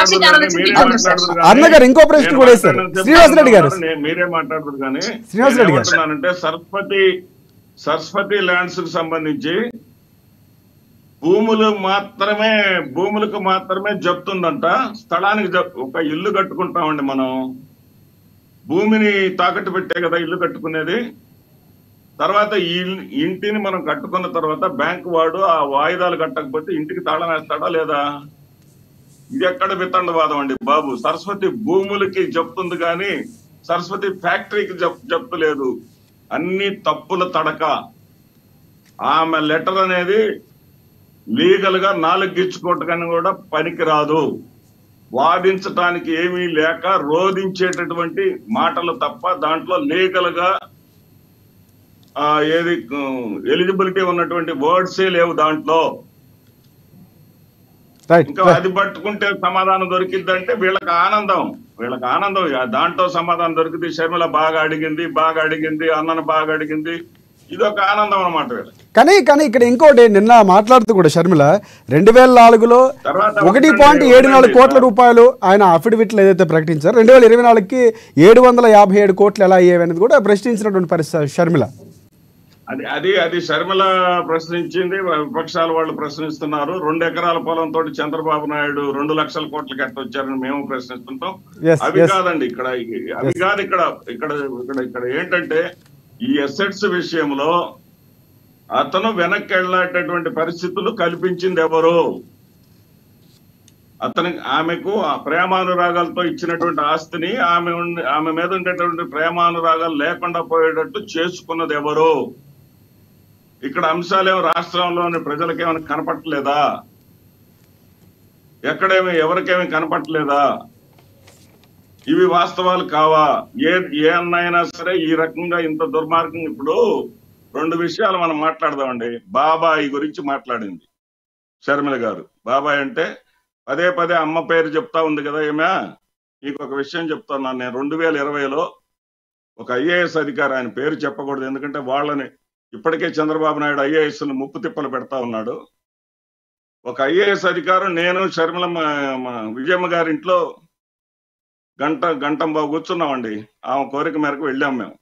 అన్నగారు ఇంకో ప్రశ్న కూడా వేశారు. శ్రీనివాస్ రెడ్డి గారు మీరే మాట్లాడుతారు కానీ శ్రీనివాస్ రెడ్డి గారు అంటే సరస్వతి సరస్వతి ల్యాండ్స్ కు సంబంధించి భూములు మాత్రమే భూములకు మాత్రమే జప్తుందంట. స్థలానికి జప్ ఒక ఇల్లు కట్టుకుంటామండి మనం, భూమిని తాకట్టు పెట్టే కదా ఇల్లు కట్టుకునేది. తర్వాత ఈ ఇంటిని మనం కట్టుకున్న తర్వాత బ్యాంకు వాడు ఆ వాయిదాలు కట్టకపోతే ఇంటికి తాళం వేస్తాడా లేదా? ఇది ఎక్కడ వితండవాదం అండి బాబు. సరస్వతి భూములకి జప్తుంది కానీ సరస్వతి ఫ్యాక్టరీకి జప్ జప్తు లేదు. అన్ని తప్పుల తడక. ఆమె లెటర్ అనేది లీగల్ గా నాలుగు గిచ్చుకోవటానికి కూడా పనికిరాదు. వాదించటానికి ఏమీ లేక రోధించేటటువంటి మాటలు తప్ప దాంట్లో లీగల్ గా ఆ ఏది ఎలిజిబిలిటీ ఉన్నటువంటి వర్డ్సే లేవు దాంట్లో. ఇంకా అది పట్టుకుంటే సమాధానం దొరికిందంటే వీళ్ళకి ఆనందం, వీళ్ళకి ఆనందం. దాంట్లో సమాధానం దొరికింది, షర్మిల బాగా అడిగింది బాగా అడిగింది అన్నను బాగా అడిగింది, ఇదొక ఆనందం అన్నమాట వీళ్ళకి. కానీ కానీ ఇక్కడ ఇంకోటి, నిన్న మాట్లాడుతూ కూడా షర్మిల రెండు వేల నాలుగులో ఒకటి పాయింట్ ఏడు నాలుగు కోట్ల రూపాయలు ఆయన అఫిడవిట్లు ఏదైతే ప్రకటించారో రెండు వేల ఇరవై నాలుగుకి ఏడు వందల యాభై ఏడు కోట్లు ఎలా అయ్యేవి అనేది కూడా ప్రశ్నించినటువంటి పరిస్థితి షర్మిల. అది అది అది షర్మిల ప్రశ్నించింది, విపక్షాల వాళ్ళు ప్రశ్నిస్తున్నారు. రెండు ఎకరాల పొలంతో చంద్రబాబు నాయుడు రెండు లక్షల కోట్లకి ఎట్ట వచ్చారని మేము ప్రశ్నిస్తుంటాం. అవి కాదండి ఇక్కడ, అవి కాదు ఇక్కడ ఇక్కడ ఇక్కడ ఇక్కడ ఏంటంటే ఈ అసెట్స్ విషయంలో అతను వెనక్కి వెళ్ళేటటువంటి పరిస్థితులు కల్పించింది ఎవరు? అతని ఆమెకు ప్రేమానురాగాలతో ఇచ్చినటువంటి ఆస్తిని ఆమె ఆమె మీద ఉండేటువంటి ప్రేమానురాగాలు లేకుండా పోయేటట్టు చేసుకున్నది ఎవరు? ఇక్కడ అంశాలేమో రాష్ట్రంలోని ప్రజలకేమైనా కనపట్టలేదా? ఎక్కడేమి ఎవరికేమి కనపట్టలేదా? ఇవి వాస్తవాలు కావా? ఏ ఏ అన్నైనా సరే ఈ రకంగా ఇంత దుర్మార్గం. ఇప్పుడు రెండు విషయాలు మనం మాట్లాడదామండి. బాబాయి గురించి మాట్లాడింది షర్మిల గారు. బాబాయ్ అంటే పదే పదే అమ్మ పేరు చెప్తా ఉంది కదా. ఏమే మీకు ఒక విషయం చెప్తున్నాను నేను. రెండు వేల ఇరవైలో ఒక ఐఏఎస్ అధికారి, ఆయన పేరు చెప్పకూడదు ఎందుకంటే వాళ్ళని ఇప్పటికే చంద్రబాబు నాయుడు ఐఏఎస్ ను ముప్పు తిప్పలు పెడతా ఉన్నాడు. ఒక ఐఏఎస్ అధికారం నేను షర్మిల విజయమ్మ గారి ఇంట్లో గంట గంటం బాబు కూర్చున్నామండి. ఆమె కోరిక మేరకు వెళ్ళాం మేము.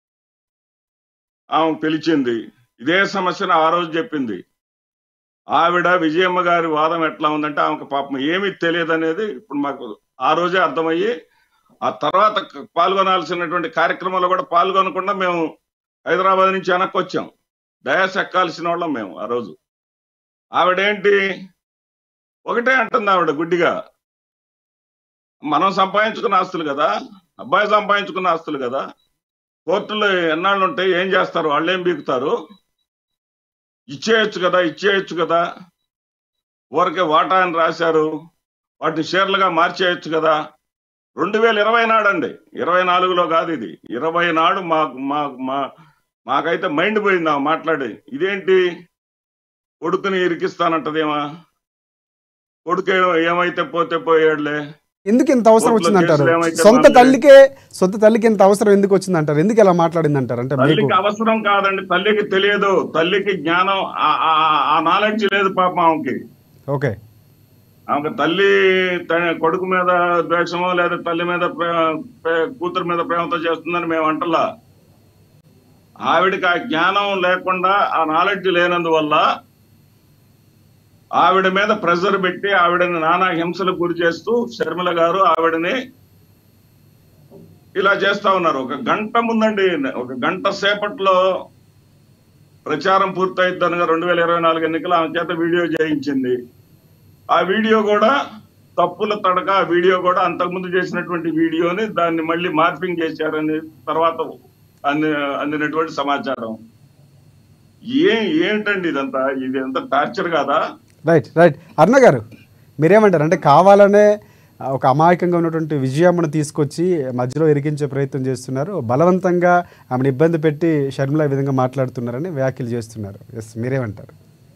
ఆమె పిలిచింది, ఇదే సమస్యను ఆ రోజు చెప్పింది. ఆవిడ విజయమ్మ గారి వాదం ఎట్లా ఉందంటే ఆమెకు పాపం ఏమీ తెలియదు అనేది ఇప్పుడు మాకు ఆ రోజే అర్థమయ్యి ఆ తర్వాత పాల్గొనాల్సినటువంటి కార్యక్రమంలో కూడా పాల్గొనకుండా మేము హైదరాబాద్ నుంచి వెనక్కి వచ్చాం. డయాస్ ఎక్కాల్సిన వాళ్ళం మేము ఆ రోజు. ఆవిడేంటి ఒకటే అంటుంది ఆవిడ గుడ్డిగా, మనం సంపాదించుకున్న ఆస్తులు కదా, అబ్బాయి సంపాదించుకున్న ఆస్తులు కదా, కోర్టులో ఎన్నాళ్ళు ఉంటాయి, ఏం చేస్తారు, వాళ్ళు ఏం బీకుతారు, ఇచ్చేయచ్చు కదా ఇచ్చేయచ్చు కదా ఊరికే వాటా అని రాశారు, వాటిని షేర్లుగా మార్చేయచ్చు కదా. రెండు వేల ఇరవై నాడు అండి, ఇరవై నాలుగులో కాదు ఇది, ఇరవై నాడు మాకు మా మా మాకైతే మైండ్ పోయింది ఆ మాట్లాడి. ఇదేంటి కొడుకుని ఇరికిస్తానంటదేమా, కొడుకు ఏమైతే పోతే పోయాడులే. ఎందుకు ఇంత అవసరం వచ్చిందంటారు? సొంత తల్లికే సొంత తల్లికి ఇంత అవసరం ఎందుకు వచ్చిందంటారు? ఎందుకు ఎలా మాట్లాడింది అంటారు? అంటే తల్లికి అవసరం కాదండి, తల్లికి తెలియదు, తల్లికి జ్ఞానం ఆ నాలెడ్జ్ లేదు పాపం ఆమెకి. ఓకే, ఆమెకు తల్లి కొడుకు మీద ద్వేషమో లేదా తల్లి మీద కూతురు మీద ప్రేమతో చేస్తుందని మేము అంటలా. ఆవిడకి ఆ జ్ఞానం లేకుండా ఆ నాలెడ్జ్ లేనందువల్ల ఆవిడ మీద ప్రెషర్ పెట్టి ఆవిడని నానా హింసలకు గురి చేస్తూ షర్మిల గారు ఆవిడని ఇలా చేస్తా ఉన్నారు. ఒక గంట ముందండి, ఒక గంట సేపట్లో ప్రచారం పూర్తయిద్దనగా రెండు వేల ఇరవై నాలుగు ఎన్నికలు ఆమె చేత వీడియో చేయించింది. ఆ వీడియో కూడా తప్పుల తడక. ఆ వీడియో కూడా అంతకుముందు చేసినటువంటి వీడియోని దాన్ని మళ్ళీ మార్పింగ్ చేశారని తర్వాత అంది అందినటువంటి సమాచారం. ఏ ఏంటండి ఇదంతా? ఇది ఎంత టార్చర్ కాదా? రైట్ రైట్ అరుణ గారు మీరేమంటారు? అంటే కావాలనే ఒక అమాయకంగా ఉన్నటువంటి విజయమ్మను తీసుకొచ్చి మధ్యలో ఇరికించే ప్రయత్నం చేస్తున్నారు, బలవంతంగా ఆమెను ఇబ్బంది పెట్టి షర్మిల ఈ విధంగా మాట్లాడుతున్నారని వ్యాఖ్యలు చేస్తున్నారు. ఎస్, మీరేమంటారు?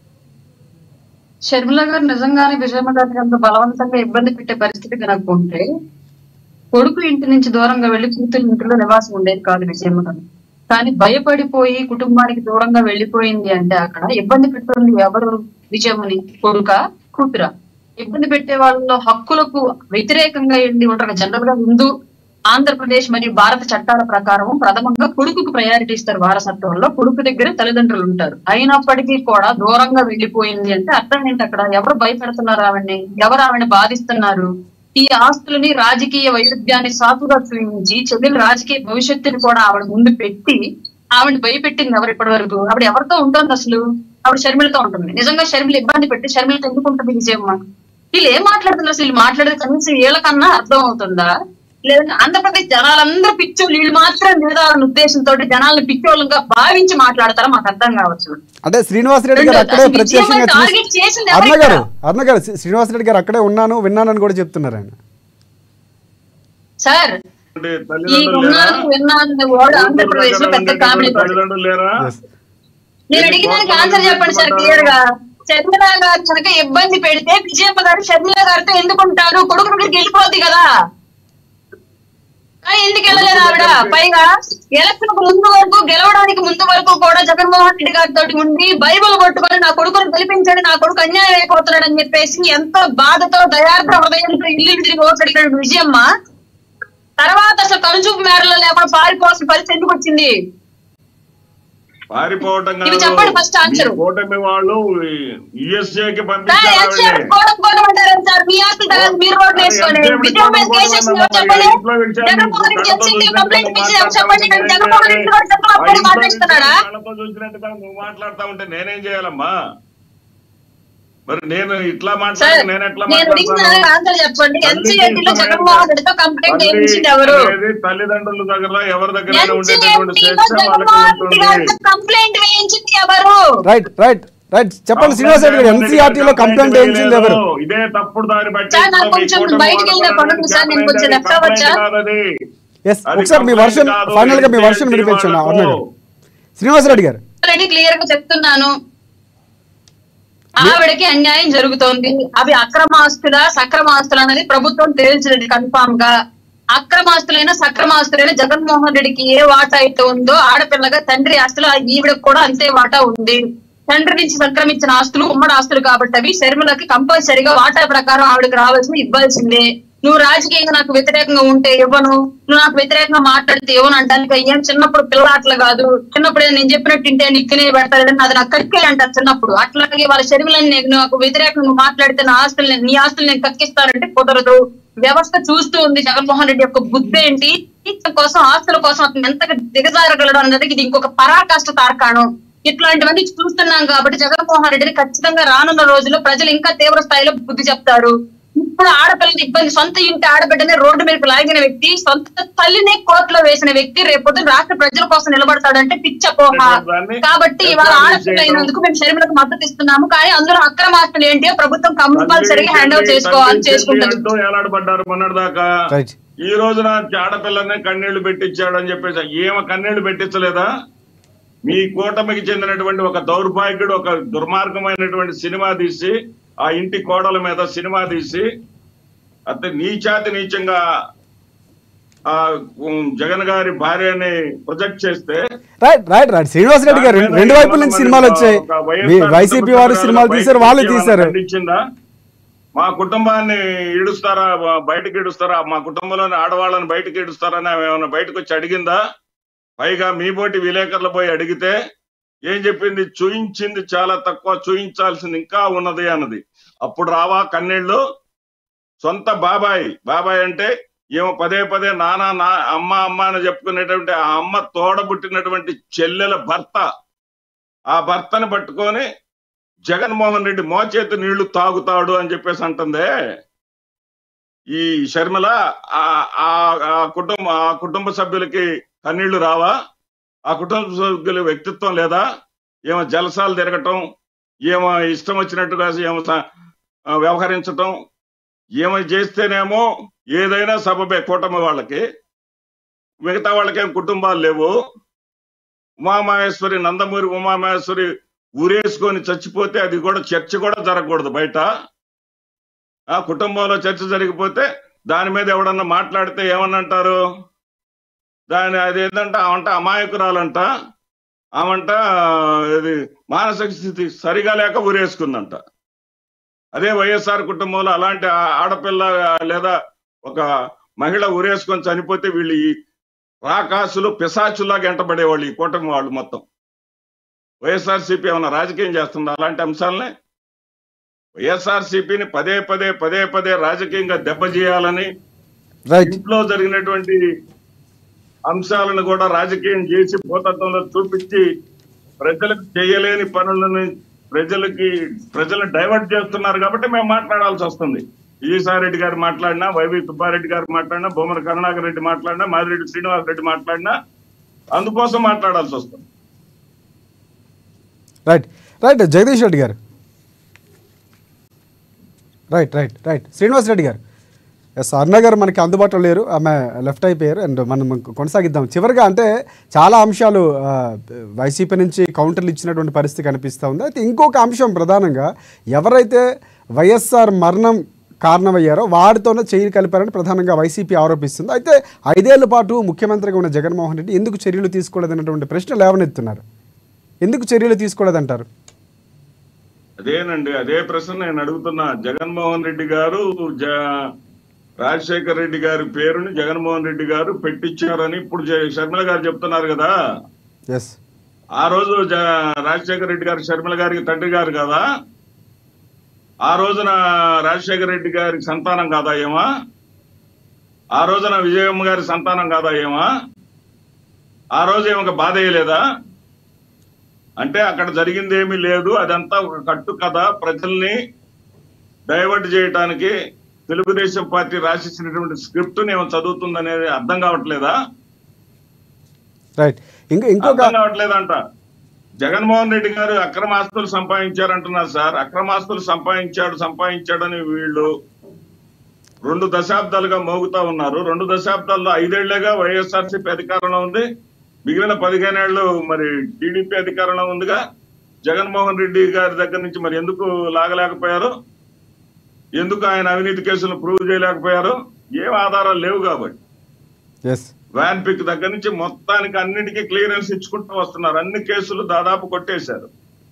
షర్మిల గారు నిజంగానే విజయమ్మ గారికి అంత బలవంతంగా ఇబ్బంది పెట్టే పరిస్థితి కనుక్కుంటే కొడుకు ఇంటి నుంచి దూరంగా వెళ్లి కూతురు ఇంటిలో నివాసం ఉండేది కాదు విజయమ్మ గారు. కానీ భయపడిపోయి కుటుంబానికి దూరంగా వెళ్లిపోయింది అంటే అక్కడ ఇబ్బంది పెడుతుంది ఎవరు? విజయమ్మని కొడుక కూతురా? ఇబ్బంది పెట్టే వాళ్ళ హక్కులకు వ్యతిరేకంగా వెళ్ళి ఉంటారు. జనరల్ గా ముందు ఆంధ్రప్రదేశ్ మరియు భారత చట్టాల ప్రకారం ప్రథమంగా కొడుకుకు ప్రయారిటీ ఇస్తారు. వారసత్వంలో కొడుకు దగ్గర తల్లిదండ్రులు ఉంటారు. అయినప్పటికీ కూడా దూరంగా వెళ్లిపోయింది అంటే అర్థం ఏంటి? అక్కడ ఎవరు భయపెడుతున్నారు ఆవిడ్ని? ఎవరు ఆవిడని బాధిస్తున్నారు? ఈ ఆస్తులని రాజకీయ వైరుధ్యాన్ని సాకుగా చూపించి చెల్లెలు రాజకీయ భవిష్యత్తుని కూడా ఆవిడ ముందు పెట్టి ఆవిడ భయపెట్టింది ఎవరు ఇప్పటి వరకు? ఆవిడ ఎవరితో ఉంటుంది అసలు? ఆవిడ షర్మిలతో ఉంటుంది. నిజంగా షర్మిల ఇబ్బంది పెట్టి షర్మిలతో ఎందుకు ఉంటుంది విజయమ్మ? వీళ్ళు ఏం మాట్లాడుతున్నారు అసలు? వీళ్ళు మాట్లాడేది కనీసం వీళ్ళకన్నా అర్థం అవుతుందా? లేదంటే ఆంధ్రప్రదేశ్ జనాలందరూ పిచ్చోళ్ళు, వీళ్ళు మాత్రం నిలదాలన్న ఉద్దేశంతో జనాలను పిచ్చోళ్ళుగా భావించి మాట్లాడతారా? మాకు అర్థం కావచ్చు. అంటే శ్రీనివాసరెడ్డి గారు అక్కడే ప్రత్యక్షంగా టార్గెట్ చేసింది అర్ణ గారు అర్ణ గారు శ్రీనివాసరెడ్డి గారు అక్కడే ఉన్నాను విన్నానని కూడా చెప్తున్నారు ఆయన. సార్ ఈ ఉన్నాను విన్నాను వాడు ఆంధ్రప్రదేశ్ లో పెద్ద కామెడీ. నేను అడిగిన దానికి ఆన్సర్ చెప్పండి సార్ క్లియర్ గా. షర్మిల గారు కనుక ఇబ్బంది పెడితే విజయమ్మ గారు షర్మిల గారితో ఎందుకుంటారు? కొడుకు దగ్గరికి వెళ్ళిపోద్ది కదా, ఎందుకు వెళ్ళలేదు ఆవిడ? పైగా ఎలక్షన్ కు ముందు వరకు, గెలవడానికి ముందు వరకు కూడా జగన్మోహన్ రెడ్డి గారితో ఉండి బైబుల్ పట్టుకొని నా కొడుకును గెలిపించండి, నా కొడుకు అన్యాయం అయిపోతున్నాడు అని చెప్పేసి ఎంతో బాధతో దయార్ద్ర హృదయంతో ఇల్లు తిరిగి ఓట్లడిగిన విజయమ్మ తర్వాత అసలు కనుచూపు మేరలో లేకుండా పారిపోవాల్సిన పరిస్థితి ఎందుకు వచ్చింది? పారిపోవటం చెప్పండి ఫస్ట్ ఆన్సర్. కూటమి వాళ్ళు యుఎస్ఏకి సార్ మీ ఆస్తి మీరు రోడ్లు వేసుకొని విజయమ్మ మీద కేసేసి చెప్పండి. జగన్మోహన్ రెడ్డి ఎన్సీటీ కంప్లైంట్ ఇచ్చి చెప్పండి. జగన్మోహన్ రెడ్డి గారు మాట్లాడుతున్నారా? నువ్వు మాట్లాడుతా ఉంటే నేనేం చేయాలమ్మా? మరి నేను ఇట్లా మాట్లాడి నేను ఎట్లా తల్లిదండ్రుల దగ్గర ఎవరి దగ్గర ఉండేటటువంటి కంప్లైంట్ వేయించింది ఎవరు? రైట్ రైట్ రైట్ చెప్పండి శ్రీనివాస్ రెడ్డి గారు. ఎన్సీఆర్టీలో కంప్లైంట్ వేయించింది ఎవరు? ఇదే తప్పుడు దాన్ని బట్టి ఒకసారి మీ వర్షన్ ఫైనల్ గా మీ వర్షన్ వినిపించండి అర్ణ గారు. శ్రీనివాస్ రెడ్డి గారు క్లియర్ గా చెప్తున్నాను, ఆవిడకి అన్యాయం జరుగుతోంది. అవి అక్రమాస్తుల సక్రమాస్తులు అనేది ప్రభుత్వం తేల్చినది కన్ఫామ్ గా. అక్రమాస్తులైనా సక్రమాస్తులైనా జగన్మోహన్ రెడ్డికి ఏ వాటా అయితే ఉందో ఆడపిల్లగా తండ్రి ఆస్తులు ఈవిడకి కూడా అంతే వాటా ఉంది. తండ్రి నుంచి సంక్రమించిన ఆస్తులు ఉమ్మడి ఆస్తులు కాబట్టి అవి షర్మిలకి కంపల్సరీగా వాటా ప్రకారం ఆవిడకి రావాల్సింది ఇవ్వాల్సిందే. నువ్వు రాజకీయంగా నాకు వ్యతిరేకంగా ఉంటే ఇవ్వను, నువ్వు నాకు వ్యతిరేకంగా మాట్లాడితే ఇవ్వను అంటానికి ఏం చిన్నప్పుడు పిల్ల అట్లా కాదు. చిన్నప్పుడు నేను చెప్పినట్టు ఇంటే నిక్కునే పెడతాడు, అది నాకు కక్కే అంటారు చిన్నప్పుడు. అట్లాగే వాళ్ళ షర్మిలని నాకు వ్యతిరేకంగా నువ్వు మాట్లాడితే నా ఆస్తులు నీ ఆస్తులు నేను కక్కిస్తానంటే కుదరదు. వ్యవస్థ చూస్తూ ఉంది జగన్మోహన్ రెడ్డి యొక్క బుద్ధి ఏంటి, కోసం ఆస్తుల కోసం అతను ఎంతగా దిగజారగలడు అన్నది ఇది ఇంకొక పరాకాష్ట తార్కాణం. ఇట్లాంటివన్నీ చూస్తున్నాం కాబట్టి జగన్మోహన్ రెడ్డిని ఖచ్చితంగా రానున్న రోజుల్లో ప్రజలు ఇంకా తీవ్ర స్థాయిలో బుద్ధి చెప్తారు. ఇప్పుడు ఆడపిల్లకి ఇబ్బంది, సొంత ఇంటి ఆడబిడ్డనే రోడ్డు మీదకి లాగిన వ్యక్తి, సొంత తల్లినే కోర్టులో వేసిన వ్యక్తి రేపొద్దున రాష్ట్ర ప్రజల కోసం నిలబడతాడంటే పిచ్చపోహ. కాబట్టి ఇవాళ ఆడపిల్ల అయినందుకు మేము షర్మిలకు మద్దతు ఇస్తున్నాము. కానీ అందులో అక్రమాస్తులు ఏంటి ప్రభుత్వం కంపల్సరీగా హ్యాండ్ ఓవర్ చేసుకోవాలి చేసుకుంటుంది. ఏలాడబడ్డారు మొన్నటిదాకా. ఈ రోజున ఆడపిల్లనే కన్నీళ్లు పెట్టించాడు అని చెప్పేసి ఏమో కన్నీళ్లు పెట్టించలేదా? మీ కూటమికి చెందినటువంటి ఒక దౌర్భాగ్యుడు ఒక దుర్మార్గమైనటువంటి సినిమా తీసి ఆ ఇంటి కోడల మీద సినిమా తీసి అతే నీచాతి నీచంగా ఆ జగన్ గారి భార్యని ప్రొజెక్ట్ చేస్తే right right right Srinivas Reddy garu రెండు వైపుల నుంచి సినిమాలు వచ్చాయి. వైసీపీ వారు సినిమాలు తీశారు, వాళ్ళు తీశారు. ఖండించిందా? మా కుటుంబాన్ని ఈడుస్తారా, బయటకు ఈడుస్తారా, మా కుటుంబంలోని ఆడవాళ్ళని బయటకు ఈడుస్తారని ఏమైనా బయటకు వచ్చి అడిగిందా? పైగా మీ బోటి విలేకరులు పోయి అడిగితే ఏం చెప్పింది? చూయించింది చాలా తక్కువ, చూయించాల్సింది ఇంకా ఉన్నది అన్నది. అప్పుడు రావా కన్నీళ్ళు? సొంత బాబాయ్ బాబాయ్ అంటే ఏమో పదే పదే నానా నా అమ్మ అమ్మ అని చెప్పుకునేటువంటి ఆ అమ్మ తోడబుట్టినటువంటి చెల్లెల భర్త, ఆ భర్తని పట్టుకొని జగన్మోహన్ రెడ్డి మోచేతి నీళ్లు తాగుతాడు అని చెప్పేసి అంటుందే ఈ షర్మిల. ఆ కుటుంబ ఆ కుటుంబ సభ్యులకి కన్నీళ్లు రావా? ఆ కుటుంబ సభ్యుల వ్యక్తిత్వం లేదా? ఏమో జలసాలు తిరగటం, ఏమో ఇష్టం వచ్చినట్టుగా ఏమో వ్యవహరించటం, ఏమో చేస్తేనేమో ఏదైనా సబబే కూటమి వాళ్ళకి, మిగతా వాళ్ళకేం కుటుంబాలు లేవు. ఉమామహేశ్వరి నందమూరి ఉమామహేశ్వరి ఊరేసుకొని చచ్చిపోతే అది కూడా చర్చ కూడా జరగకూడదు బయట. ఆ కుటుంబంలో చర్చ జరిగిపోతే దాని మీద ఎవడన్నా మాట్లాడితే ఏమన్నంటారు? దాని అదేంటంట ఆమంట అమాయకురాలంట, ఆమంట ఇది మానసిక స్థితి సరిగా లేక ఊరేసుకుందంట. అదే వైఎస్ఆర్ కుటుంబంలో అలాంటి ఆడపిల్ల లేదా ఒక మహిళ ఉరేసుకొని చనిపోతే వీళ్ళు ఈ రాకాసులు పిశాచుల్లాగా ఎంటబడేవాళ్ళు ఈ కూటమి వాళ్ళు మొత్తం. వైఎస్ఆర్సీపీ ఏమన్నా రాజకీయం చేస్తుందా అలాంటి అంశాలనే? వైఎస్ఆర్సీపీని పదే పదే పదే పదే రాజకీయంగా దెబ్బజేయాలని ఇంట్లో జరిగినటువంటి అంశాలను కూడా రాజకీయం చేసి భూతత్వంలో చూపించి ప్రజలకు చేయలేని పనులను ప్రజలకి ప్రజలను డైవర్ట్ చేస్తున్నారు కాబట్టి మేము మాట్లాడాల్సి వస్తుంది. విజయసాయిరెడ్డి గారు మాట్లాడినా, వైవి సుబ్బారెడ్డి గారు మాట్లాడినా, బొమ్మర కరుణాకర్ రెడ్డి మాట్లాడినా, మాదిరెడ్డి శ్రీనివాస్ రెడ్డి మాట్లాడినా అందుకోసం మాట్లాడాల్సి వస్తుంది. Right right Jagadish Reddy garu. Right right right Srinivas Reddy garu. Yes, అరుణ గారు మనకి అందుబాటులో లేరు, ఆమె లెఫ్ట్ అయిపోయారు. అండ్ మనం కొనసాగిద్దాం. చివరిగా అంటే చాలా అంశాలు వైసీపీ నుంచి కౌంటర్లు ఇచ్చినటువంటి పరిస్థితి కనిపిస్తూ ఉంది. అయితే ఇంకొక అంశం ప్రధానంగా ఎవరైతే వైఎస్ఆర్ మరణం కారణమయ్యారో వారితోనే చేయి కలిపారని ప్రధానంగా వైసీపీ ఆరోపిస్తుంది. అయితే ఐదేళ్ల పాటు ముఖ్యమంత్రిగా ఉన్న జగన్మోహన్ రెడ్డి ఎందుకు చర్యలు తీసుకోలేదన్నటువంటి ప్రశ్న లేవనెత్తున్నారు. ఎందుకు చర్యలు తీసుకోలేదంటారు? అదేనండి, అదే ప్రశ్న నేను అడుగుతున్నా. జగన్మోహన్ రెడ్డి గారు రాజశేఖర్ రెడ్డి గారి పేరుని జగన్మోహన్ రెడ్డి గారు పెట్టించారని ఇప్పుడు షర్మిల గారు చెప్తున్నారు కదా. ఆ రోజు రాజశేఖర రెడ్డి గారు షర్మిల గారికి తండ్రి గారు కదా, ఆ రోజున రాజశేఖర రెడ్డి గారి సంతానం కాదా ఏమా? ఆ రోజున విజయమ్మ గారి సంతానం కాదా ఏమా? ఆ రోజు ఏమొక బాధ వేయలేదా? అంటే అక్కడ జరిగింది ఏమీ లేదు, అదంతా ఒక కట్టు కథ, ప్రజల్ని డైవర్ట్ చేయడానికి తెలుగుదేశం పార్టీ రాసిచ్చినటువంటి స్క్రిప్ట్ నేను చదువుతుందనేది అర్థం కావట్లేదా? అర్థం కావట్లేదంట. జగన్మోహన్ రెడ్డి గారు అక్రమ ఆస్తులు సంపాదించారంటున్నారు సార్. అక్రమ ఆస్తులు సంపాదించాడు సంపాదించాడని వీళ్ళు రెండు దశాబ్దాలుగా మోగుతా ఉన్నారు. రెండు దశాబ్దాల్లో ఐదేళ్లుగా వైఎస్ఆర్సీపీ అధికారంలో ఉంది, మిగిలిన పదిహేనేళ్లు మరి టీడీపీ అధికారంలో ఉందిగా. జగన్మోహన్ రెడ్డి గారి దగ్గర నుంచి మరి ఎందుకు లాగలేకపోయారు? ఎందుకు ఆయన అవినీతి కేసులను ప్రూవ్ చేయలేకపోయారు? ఏం ఆధారాలు లేవు కాబట్టి. వ్యాన్ పిక్ దగ్గర నుంచి మొత్తానికి అన్నిటికీ క్లియరెన్స్ ఇచ్చుకుంటూ వస్తున్నారు. అన్ని కేసులు దాదాపు కొట్టేశారు.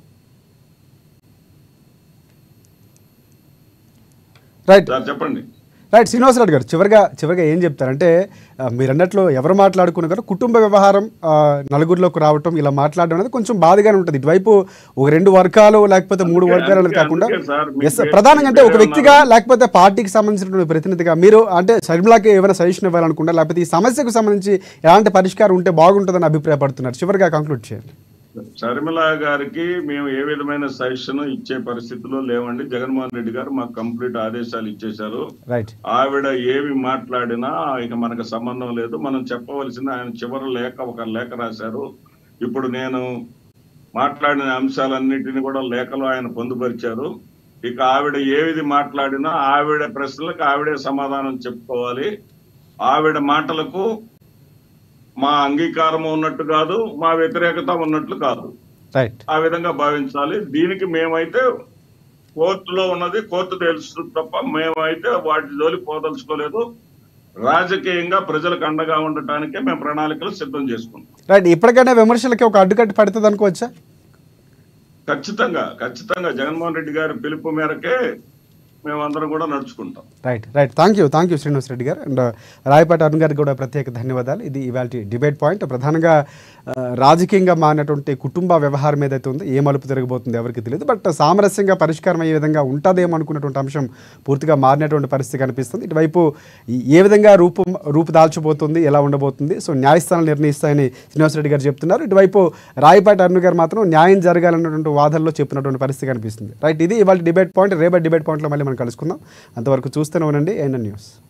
రైట్ చెప్పండి. రైట్ శ్రీనివాసరెడ్డి గారు, చివరిగా చివరిగా ఏం చెప్తారంటే మీరు అన్నట్లు ఎవరు మాట్లాడుకున్నారు, కుటుంబ వ్యవహారం నలుగురిలోకి రావటం, ఇలా మాట్లాడడం అనేది కొంచెం బాధగానే ఉంటుంది. ఇటువైపు ఒక రెండు వర్గాలు లేకపోతే మూడు వర్గాలు అనేది కాకుండా ప్రధానంగా అంటే ఒక వ్యక్తిగా లేకపోతే పార్టీకి సంబంధించినటువంటి ప్రతినిధిగా మీరు అంటే షర్మిలాకి ఏమైనా సజెషన్ ఇవ్వాలనుకుంటారా, లేకపోతే ఈ సమస్యకు సంబంధించి ఎలాంటి పరిష్కారం ఉంటే బాగుంటుందని అభిప్రాయపడుతున్నారు? చివరిగా కంక్లూడ్ చేయండి. షర్మిల గారికి మేము ఏ విధమైన సజెషన్ ఇచ్చే పరిస్థితిలో లేవండి. జగన్మోహన్ రెడ్డి గారు మాకు కంప్లీట్ ఆదేశాలు ఇచ్చేశారు. ఆవిడ ఏమి మాట్లాడినా ఇక మనకు సంబంధం లేదు. మనం చెప్పవలసింది ఆయన చివరి లేఖ ఒక లేఖ రాశారు. ఇప్పుడు నేను మాట్లాడిన అంశాలన్నింటినీ కూడా లేఖలో ఆయన పొందుపరిచారు. ఇక ఆవిడ ఏది మాట్లాడినా ఆవిడ ప్రశ్నలకు ఆవిడే సమాధానం చెప్పుకోవాలి. ఆవిడ మాటలకు మా అంగీకారం ఉన్నట్టు కాదు, మా వ్యతిరేకత ఉన్నట్లు కాదు. ఆ విధంగా భావించాలి. దీనికి మేమైతే కోర్టులో ఉన్నది కోర్టు తెలుసు తప్ప మేమైతే వాటి జోలి పోదలుచుకోలేదు. రాజకీయంగా ప్రజలకు అండగా ఉండటానికే మేము ప్రణాళికలు సిద్ధం చేసుకుంటాం. రైట్, ఇప్పటికైనా విమర్శలకి ఒక అడ్డుకట్ట పడుతుంది అనుకోవచ్చా? ఖచ్చితంగా ఖచ్చితంగా జగన్మోహన్ రెడ్డి గారి పిలుపు మేరకే మేమందరం కూడా నడుచుకుంటాం. Right right thank you thank you Srinivas Reddy garu. And Rayapati Arun గారికి కూడా ప్రత్యేక ధన్యవాదాలు. ఇది ఇవాళ డిబేట్ పాయింట్. ప్రధానంగా రాజకీయంగా మారినటువంటి కుటుంబ వ్యవహారం ఏదైతే ఉందో ఏ మలుపు తిరగబోతుంది ఎవరికి తెలియదు, బట్ సామరస్యంగా పరిష్కారం అయ్యే విధంగా ఉంటుందేమో అనుకున్నటువంటి అంశం పూర్తిగా మారినటువంటి పరిస్థితి కనిపిస్తుంది. ఇటువైపు ఏ విధంగా రూపు రూపు దాల్చిపోతుంది, ఎలా ఉండబోతుంది, సో న్యాయస్థానాలు నిర్ణయిస్తాయని శ్రీనివాస్ రెడ్డి గారు చెప్తున్నారు. ఇటువైపు రాయపాటి అరుణ్ గారు మాత్రం న్యాయం జరగాలన్నటువంటి వాదనలో చెప్పినటువంటి పరిస్థితి కనిపిస్తుంది. రైట్, ఇది ఇవాళ డిబేట్ పాయింట్. రేపటి డిబేట్ పాయింట్లో మళ్ళీ మనం కలుసుకుందాం. అంతవరకు చూస్తూనే ఉండండి ఎన్ఎన్ న్యూస్.